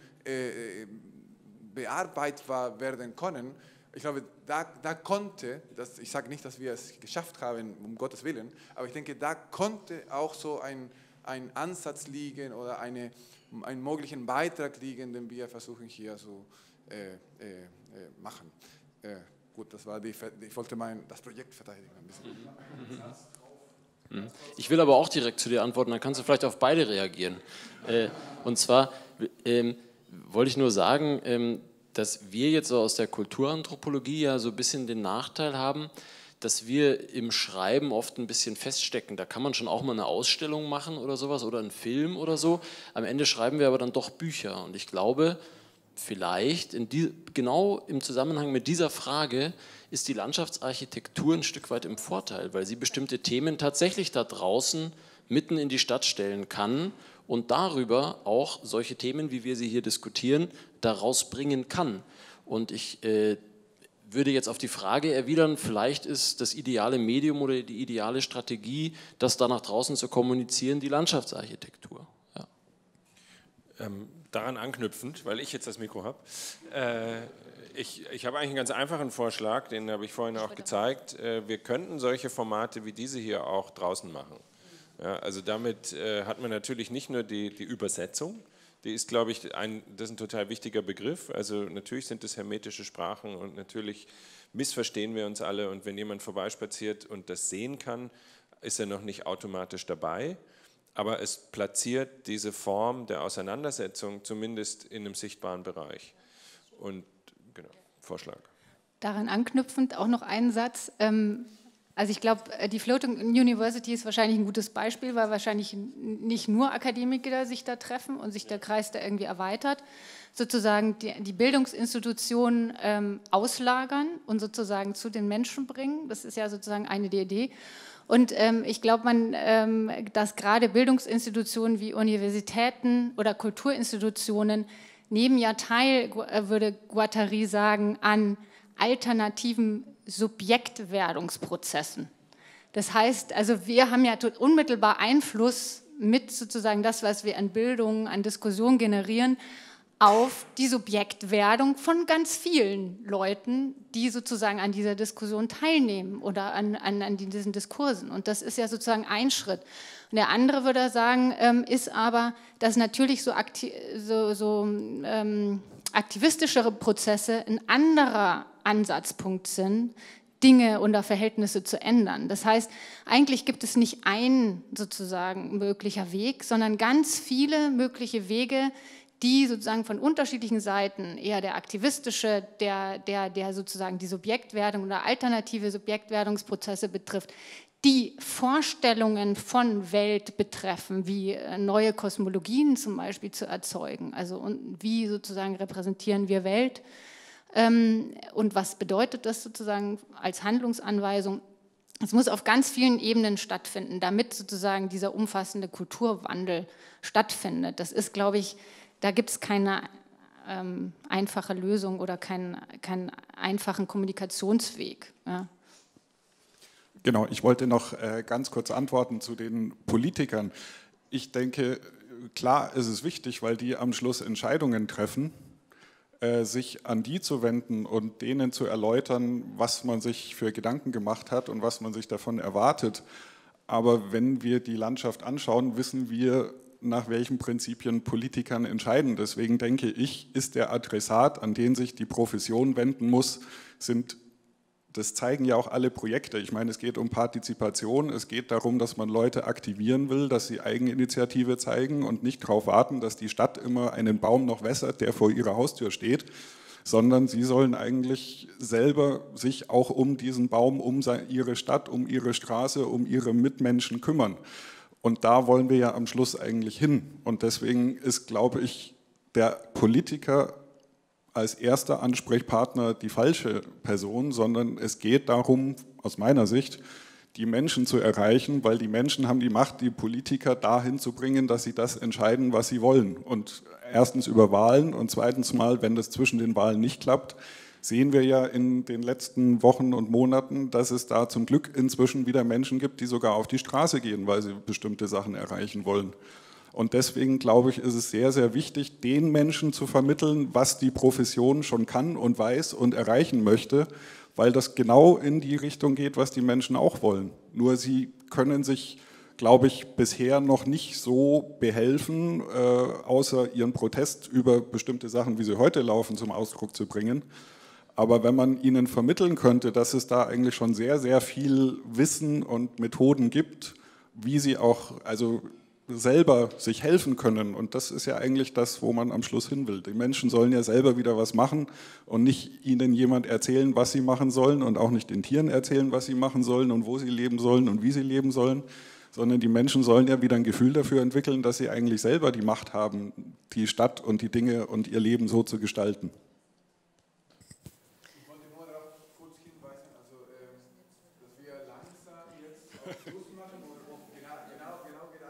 bearbeitbar werden können. Ich glaube, da konnte, ich sage nicht, dass wir es geschafft haben, um Gottes Willen, aber ich denke, da konnte auch so ein Ansatz liegen oder einen möglichen Beitrag liegen, den wir versuchen hier zu machen. Gut, das war ich wollte das Projekt verteidigen ein bisschen. Ich will aber auch direkt zu dir antworten, dann kannst du vielleicht auf beide reagieren. Und zwar wollte ich nur sagen, dass wir jetzt so aus der Kulturanthropologie ja so ein bisschen den Nachteil haben, dass wir im Schreiben oft ein bisschen feststecken. Da kann man schon auch mal eine Ausstellung machen oder sowas oder einen Film oder so. Am Ende schreiben wir aber dann doch Bücher. Und ich glaube, vielleicht genau im Zusammenhang mit dieser Frage ist die Landschaftsarchitektur ein Stück weit im Vorteil, weil sie bestimmte Themen tatsächlich da draußen mitten in die Stadt stellen kann und darüber auch solche Themen, wie wir sie hier diskutieren, daraus bringen kann. Und ich würde jetzt auf die Frage erwidern, vielleicht ist das ideale Medium oder die ideale Strategie, das da nach draußen zu kommunizieren, die Landschaftsarchitektur. Ja. Daran anknüpfend, weil ich jetzt das Mikro habe, ich habe eigentlich einen ganz einfachen Vorschlag, den habe ich vorhin auch gezeigt. Wir könnten solche Formate wie diese hier auch draußen machen. Ja, also damit hat man natürlich nicht nur die Übersetzung, die ist, glaube ich, das ist ein total wichtiger Begriff. Also natürlich sind es hermetische Sprachen und natürlich missverstehen wir uns alle. Und wenn jemand vorbeispaziert und das sehen kann, ist er noch nicht automatisch dabei. Aber es platziert diese Form der Auseinandersetzung zumindest in einem sichtbaren Bereich. Und genau, Vorschlag. Daran anknüpfend auch noch einen Satz. Also ich glaube, die Floating University ist wahrscheinlich ein gutes Beispiel, weil wahrscheinlich nicht nur Akademiker sich da treffen und sich der Kreis da irgendwie erweitert, sozusagen die Bildungsinstitutionen auslagern und sozusagen zu den Menschen bringen. Das ist ja sozusagen eine der Ideen. Und ich glaube, dass gerade Bildungsinstitutionen wie Universitäten oder Kulturinstitutionen nehmen ja teil, würde Guattari sagen, an alternativen Subjektwerdungsprozessen. Das heißt, also wir haben ja unmittelbar Einfluss mit sozusagen das, was wir an Bildung, an Diskussion generieren, auf die Subjektwerdung von ganz vielen Leuten, die sozusagen an dieser Diskussion teilnehmen oder an diesen Diskursen. Und das ist ja sozusagen ein Schritt. Und der andere, würde er sagen, ist aber, dass natürlich aktivistischere Prozesse ein anderer Ansatzpunkt sind, Dinge oder Verhältnisse zu ändern. Das heißt, eigentlich gibt es nicht einen sozusagen möglicher Weg, sondern ganz viele mögliche Wege, die sozusagen von unterschiedlichen Seiten, eher der aktivistische, der sozusagen die Subjektwerdung oder alternative Subjektwerdungsprozesse betrifft, die Vorstellungen von Welt betreffen, wie neue Kosmologien zum Beispiel zu erzeugen, also und wie sozusagen repräsentieren wir Welt und was bedeutet das sozusagen als Handlungsanweisung. Es muss auf ganz vielen Ebenen stattfinden, damit sozusagen dieser umfassende Kulturwandel stattfindet. Das ist, glaube ich, da gibt es keine einfache Lösung oder keinen einfachen Kommunikationsweg. Ja. Genau, ich wollte noch ganz kurz antworten zu den Politikern. Ich denke, klar ist es wichtig, weil die am Schluss Entscheidungen treffen, sich an die zu wenden und denen zu erläutern, was man sich für Gedanken gemacht hat und was man sich davon erwartet. Aber wenn wir die Landschaft anschauen, wissen wir, nach welchen Prinzipien Politikern entscheiden. Deswegen denke ich, ist der Adressat, an den sich die Profession wenden muss, das zeigen ja auch alle Projekte. Ich meine, es geht um Partizipation, es geht darum, dass man Leute aktivieren will, dass sie Eigeninitiative zeigen und nicht darauf warten, dass die Stadt immer einen Baum noch wässert, der vor ihrer Haustür steht, sondern sie sollen eigentlich selber sich auch um diesen Baum, um ihre Stadt, um ihre Straße, um ihre Mitmenschen kümmern. Und da wollen wir ja am Schluss eigentlich hin. Und deswegen ist, glaube ich, der Politiker als erster Ansprechpartner die falsche Person, sondern es geht darum, aus meiner Sicht, die Menschen zu erreichen, weil die Menschen haben die Macht, die Politiker dahin zu bringen, dass sie das entscheiden, was sie wollen. Und erstens über Wahlen und zweitens mal, wenn das zwischen den Wahlen nicht klappt, sehen wir ja in den letzten Wochen und Monaten, dass es da zum Glück inzwischen wieder Menschen gibt, die sogar auf die Straße gehen, weil sie bestimmte Sachen erreichen wollen. Und deswegen, glaube ich, ist es sehr, sehr wichtig, den Menschen zu vermitteln, was die Profession schon kann und weiß und erreichen möchte, weil das genau in die Richtung geht, was die Menschen auch wollen. Nur sie können sich, glaube ich, bisher noch nicht so behelfen, außer ihren Protest über bestimmte Sachen, wie sie heute laufen, zum Ausdruck zu bringen. Aber wenn man ihnen vermitteln könnte, dass es da eigentlich schon sehr, sehr viel Wissen und Methoden gibt, wie sie auch selber sich helfen können. Und das ist ja eigentlich das, wo man am Schluss hin will. Die Menschen sollen ja selber wieder was machen und nicht ihnen jemand erzählen, was sie machen sollen und auch nicht den Tieren erzählen, was sie machen sollen und wo sie leben sollen und wie sie leben sollen, sondern die Menschen sollen ja wieder ein Gefühl dafür entwickeln, dass sie eigentlich selber die Macht haben, die Stadt und die Dinge und ihr Leben so zu gestalten. Ich wollte nur darauf kurz hinweisen, dass wir langsam jetzt auf Schluss machen und genau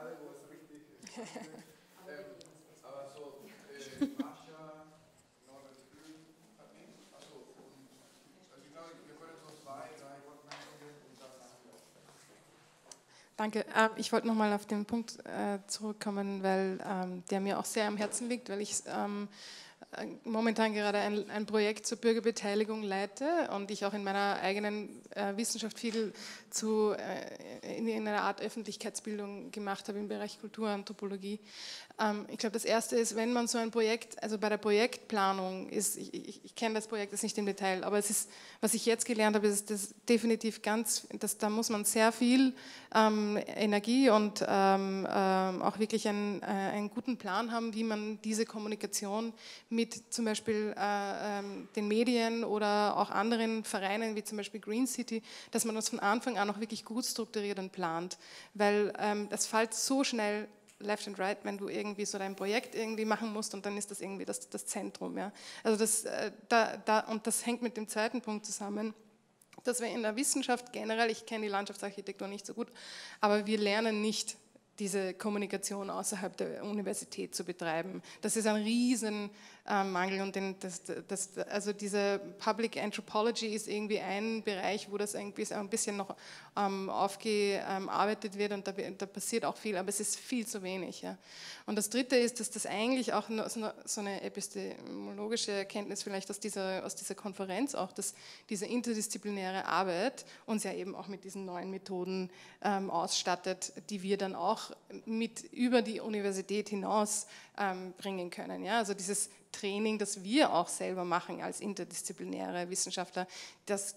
Danke. Ich wollte nochmal auf den Punkt zurückkommen, weil der mir auch sehr am Herzen liegt, weil ich momentan gerade ein Projekt zur Bürgerbeteiligung leite und ich auch in meiner eigenen Wissenschaft viel in einer Art Öffentlichkeitsbildung gemacht habe im Bereich Kulturanthropologie. Ich glaube, das Erste ist, wenn man so ein Projekt, also bei der Projektplanung ist, ich kenne das Projekt jetzt nicht im Detail, aber es ist, was ich jetzt gelernt habe, ist das definitiv da muss man sehr viel Energie und auch wirklich einen guten Plan haben, wie man diese Kommunikation mit zum Beispiel den Medien oder auch anderen Vereinen, wie zum Beispiel Green City, dass man das von Anfang an auch wirklich gut strukturiert und plant, weil das fällt so schnell left and right, wenn du irgendwie so dein Projekt irgendwie machen musst und dann ist das irgendwie das Zentrum. Ja? Also und das hängt mit dem zweiten Punkt zusammen, dass wir in der Wissenschaft generell, ich kenne die Landschaftsarchitektur nicht so gut, aber wir lernen nicht, diese Kommunikation außerhalb der Universität zu betreiben. Das ist ein Riesenmangel und also diese Public Anthropology ist irgendwie ein Bereich, wo das irgendwie ein bisschen noch aufgearbeitet wird und da passiert auch viel, aber es ist viel zu wenig. Ja. Und das Dritte ist, dass das eigentlich auch so eine epistemologische Erkenntnis vielleicht aus dieser Konferenz auch, dass diese interdisziplinäre Arbeit uns ja eben auch mit diesen neuen Methoden ausstattet, die wir dann auch über die Universität hinaus bringen können. Ja? Also dieses Training, das wir auch selber machen als interdisziplinäre Wissenschaftler, das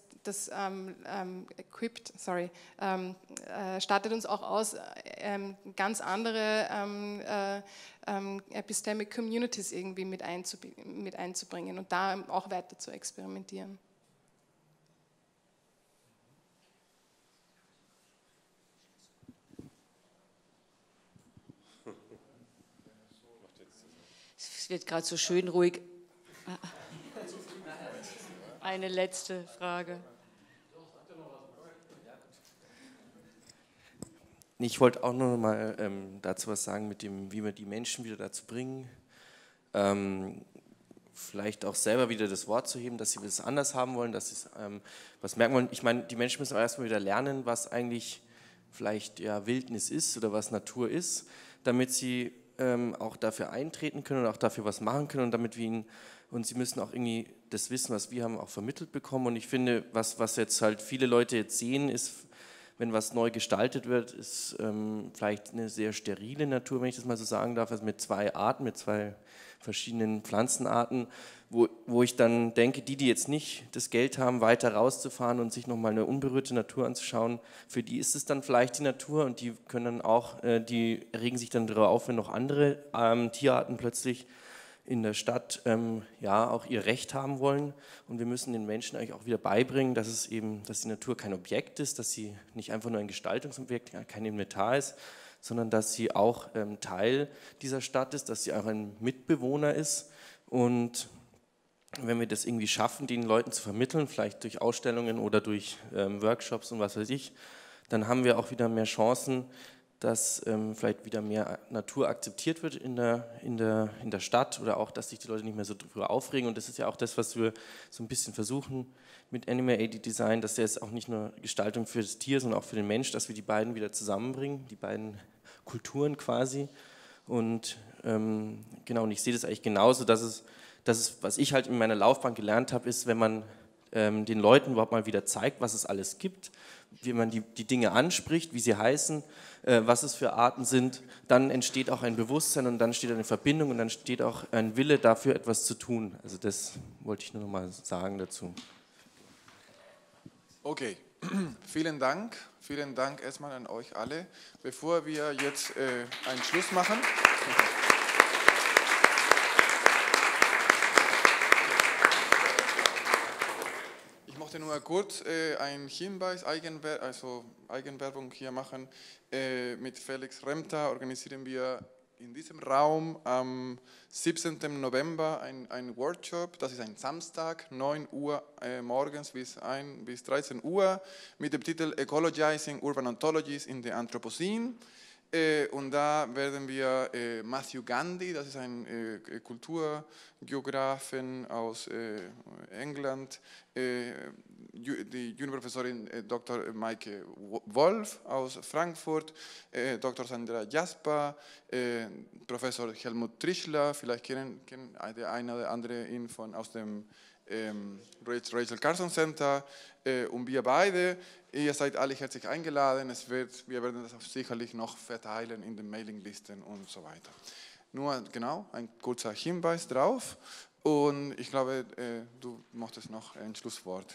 stattet uns auch aus, ganz andere Epistemic Communities irgendwie mit einzubringen und da auch weiter zu experimentieren. Es wird gerade so schön ruhig. Eine letzte Frage. Ich wollte auch noch mal dazu was sagen, mit dem, wie wir die Menschen wieder dazu bringen, vielleicht auch selber wieder das Wort zu heben, dass sie das anders haben wollen, dass sie was merken wollen. Ich meine, die Menschen müssen auch erstmal wieder lernen, was eigentlich vielleicht ja Wildnis ist oder was Natur ist, damit sie auch dafür eintreten können und auch dafür was machen können und damit wir und sie müssen auch irgendwie das Wissen, was wir haben, auch vermittelt bekommen. Und ich finde, was jetzt halt viele Leute jetzt sehen, ist, wenn was neu gestaltet wird, ist vielleicht eine sehr sterile Natur, wenn ich das mal so sagen darf, also mit zwei Arten, mit zwei verschiedenen Pflanzenarten, wo ich dann denke, die jetzt nicht das Geld haben, weiter rauszufahren und sich nochmal eine unberührte Natur anzuschauen, für die ist es dann vielleicht die Natur und die können dann auch, die regen sich dann darüber auf, wenn noch andere Tierarten plötzlich in der Stadt ja auch ihr Recht haben wollen. Und wir müssen den Menschen eigentlich auch wieder beibringen, dass die Natur kein Objekt ist, dass sie nicht einfach nur ein Gestaltungsobjekt, kein Inventar ist, sondern dass sie auch Teil dieser Stadt ist, dass sie auch ein Mitbewohner ist. Und wenn wir das irgendwie schaffen, den Leuten zu vermitteln, vielleicht durch Ausstellungen oder durch Workshops und was weiß ich, dann haben wir auch wieder mehr Chancen, dass vielleicht wieder mehr Natur akzeptiert wird in der Stadt oder auch, dass sich die Leute nicht mehr so darüber aufregen. Und das ist ja auch das, was wir so ein bisschen versuchen mit Animal-Aided Design, dass es auch nicht nur Gestaltung für das Tier, sondern auch für den Mensch, dass wir die beiden wieder zusammenbringen, die beiden Kulturen quasi. Und genau, und ich sehe das eigentlich genauso, dass es, was ich halt in meiner Laufbahn gelernt habe, ist, wenn man den Leuten überhaupt mal wieder zeigt, was es alles gibt, wie man die Dinge anspricht, wie sie heißen, was es für Arten sind, dann entsteht auch ein Bewusstsein und dann steht eine Verbindung und dann steht auch ein Wille dafür, etwas zu tun. Also das wollte ich nur noch mal sagen dazu. Okay, vielen Dank erstmal an euch alle. Bevor wir jetzt einen Schluss machen, ich möchte nur kurz einen Hinweis, Eigenwerbung hier machen. Mit Felix Remter organisieren wir in diesem Raum am 17. November ein Workshop, das ist ein Samstag, 9 Uhr morgens bis 13 Uhr, mit dem Titel Ecologizing Urban Ontologies in the Anthropocene. Und da werden wir Matthew Gandhi, das ist ein Kulturgeografen aus England, die Juniorprofessorin Dr. Maike Wolf aus Frankfurt, Dr. Sandra Jasper, Professor Helmut Trischler, vielleicht kennen der eine oder andere ihn aus dem Rachel Carson Center, und wir beide. Ihr seid alle herzlich eingeladen. Wir werden das auch sicherlich noch verteilen in den Mailinglisten und so weiter. Nur genau ein kurzer Hinweis drauf. Und ich glaube, du möchtest noch ein Schlusswort.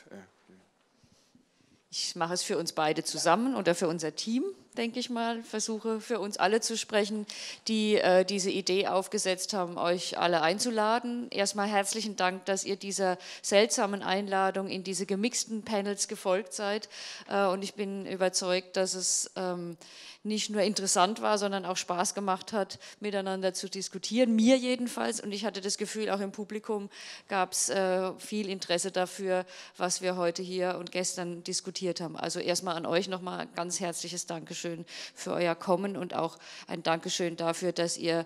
Ich mache es für uns beide zusammen oder für unser Team, denke ich mal, versuche für uns alle zu sprechen, die diese Idee aufgesetzt haben, euch alle einzuladen. Erstmal herzlichen Dank, dass ihr dieser seltsamen Einladung in diese gemixten Panels gefolgt seid. Und ich bin überzeugt, dass es nicht nur interessant war, sondern auch Spaß gemacht hat, miteinander zu diskutieren. Mir jedenfalls. Und ich hatte das Gefühl, auch im Publikum gab es viel Interesse dafür, was wir heute hier und gestern diskutiert haben. Also erstmal an euch nochmal ganz herzliches Dankeschön für euer Kommen und auch ein Dankeschön dafür, dass ihr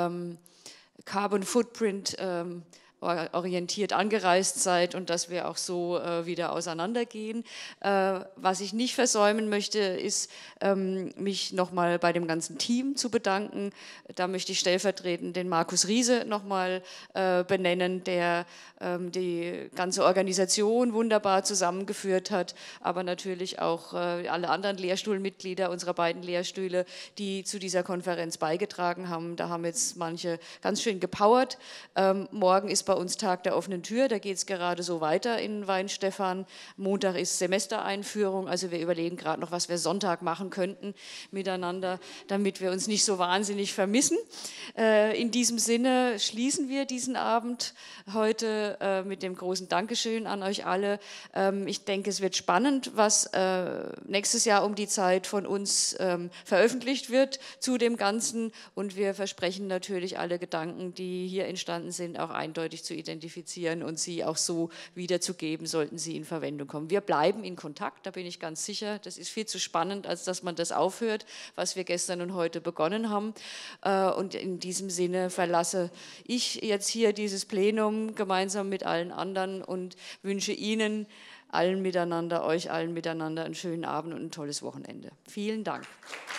Carbon Footprint orientiert angereist seid und dass wir auch so wieder auseinandergehen. Was ich nicht versäumen möchte, ist, mich nochmal bei dem ganzen Team zu bedanken. Da möchte ich stellvertretend den Markus Riese nochmal benennen, der die ganze Organisation wunderbar zusammengeführt hat, aber natürlich auch alle anderen Lehrstuhlmitglieder unserer beiden Lehrstühle, die zu dieser Konferenz beigetragen haben. Da haben jetzt manche ganz schön gepowert. Morgen ist bei uns Tag der offenen Tür, da geht es gerade so weiter in Weinstefan. Montag ist Semestereinführung, also wir überlegen gerade noch, was wir Sonntag machen könnten miteinander, damit wir uns nicht so wahnsinnig vermissen. In diesem Sinne schließen wir diesen Abend heute mit dem großen Dankeschön an euch alle. Ich denke, es wird spannend, was nächstes Jahr um die Zeit von uns veröffentlicht wird zu dem Ganzen, und wir versprechen natürlich, alle Gedanken, die hier entstanden sind, auch eindeutig zu identifizieren und sie auch so wiederzugeben, sollten sie in Verwendung kommen. Wir bleiben in Kontakt, da bin ich ganz sicher. Das ist viel zu spannend, als dass man das aufhört, was wir gestern und heute begonnen haben. Und in diesem Sinne verlasse ich jetzt hier dieses Plenum gemeinsam mit allen anderen und wünsche Ihnen allen miteinander, euch allen miteinander einen schönen Abend und ein tolles Wochenende. Vielen Dank.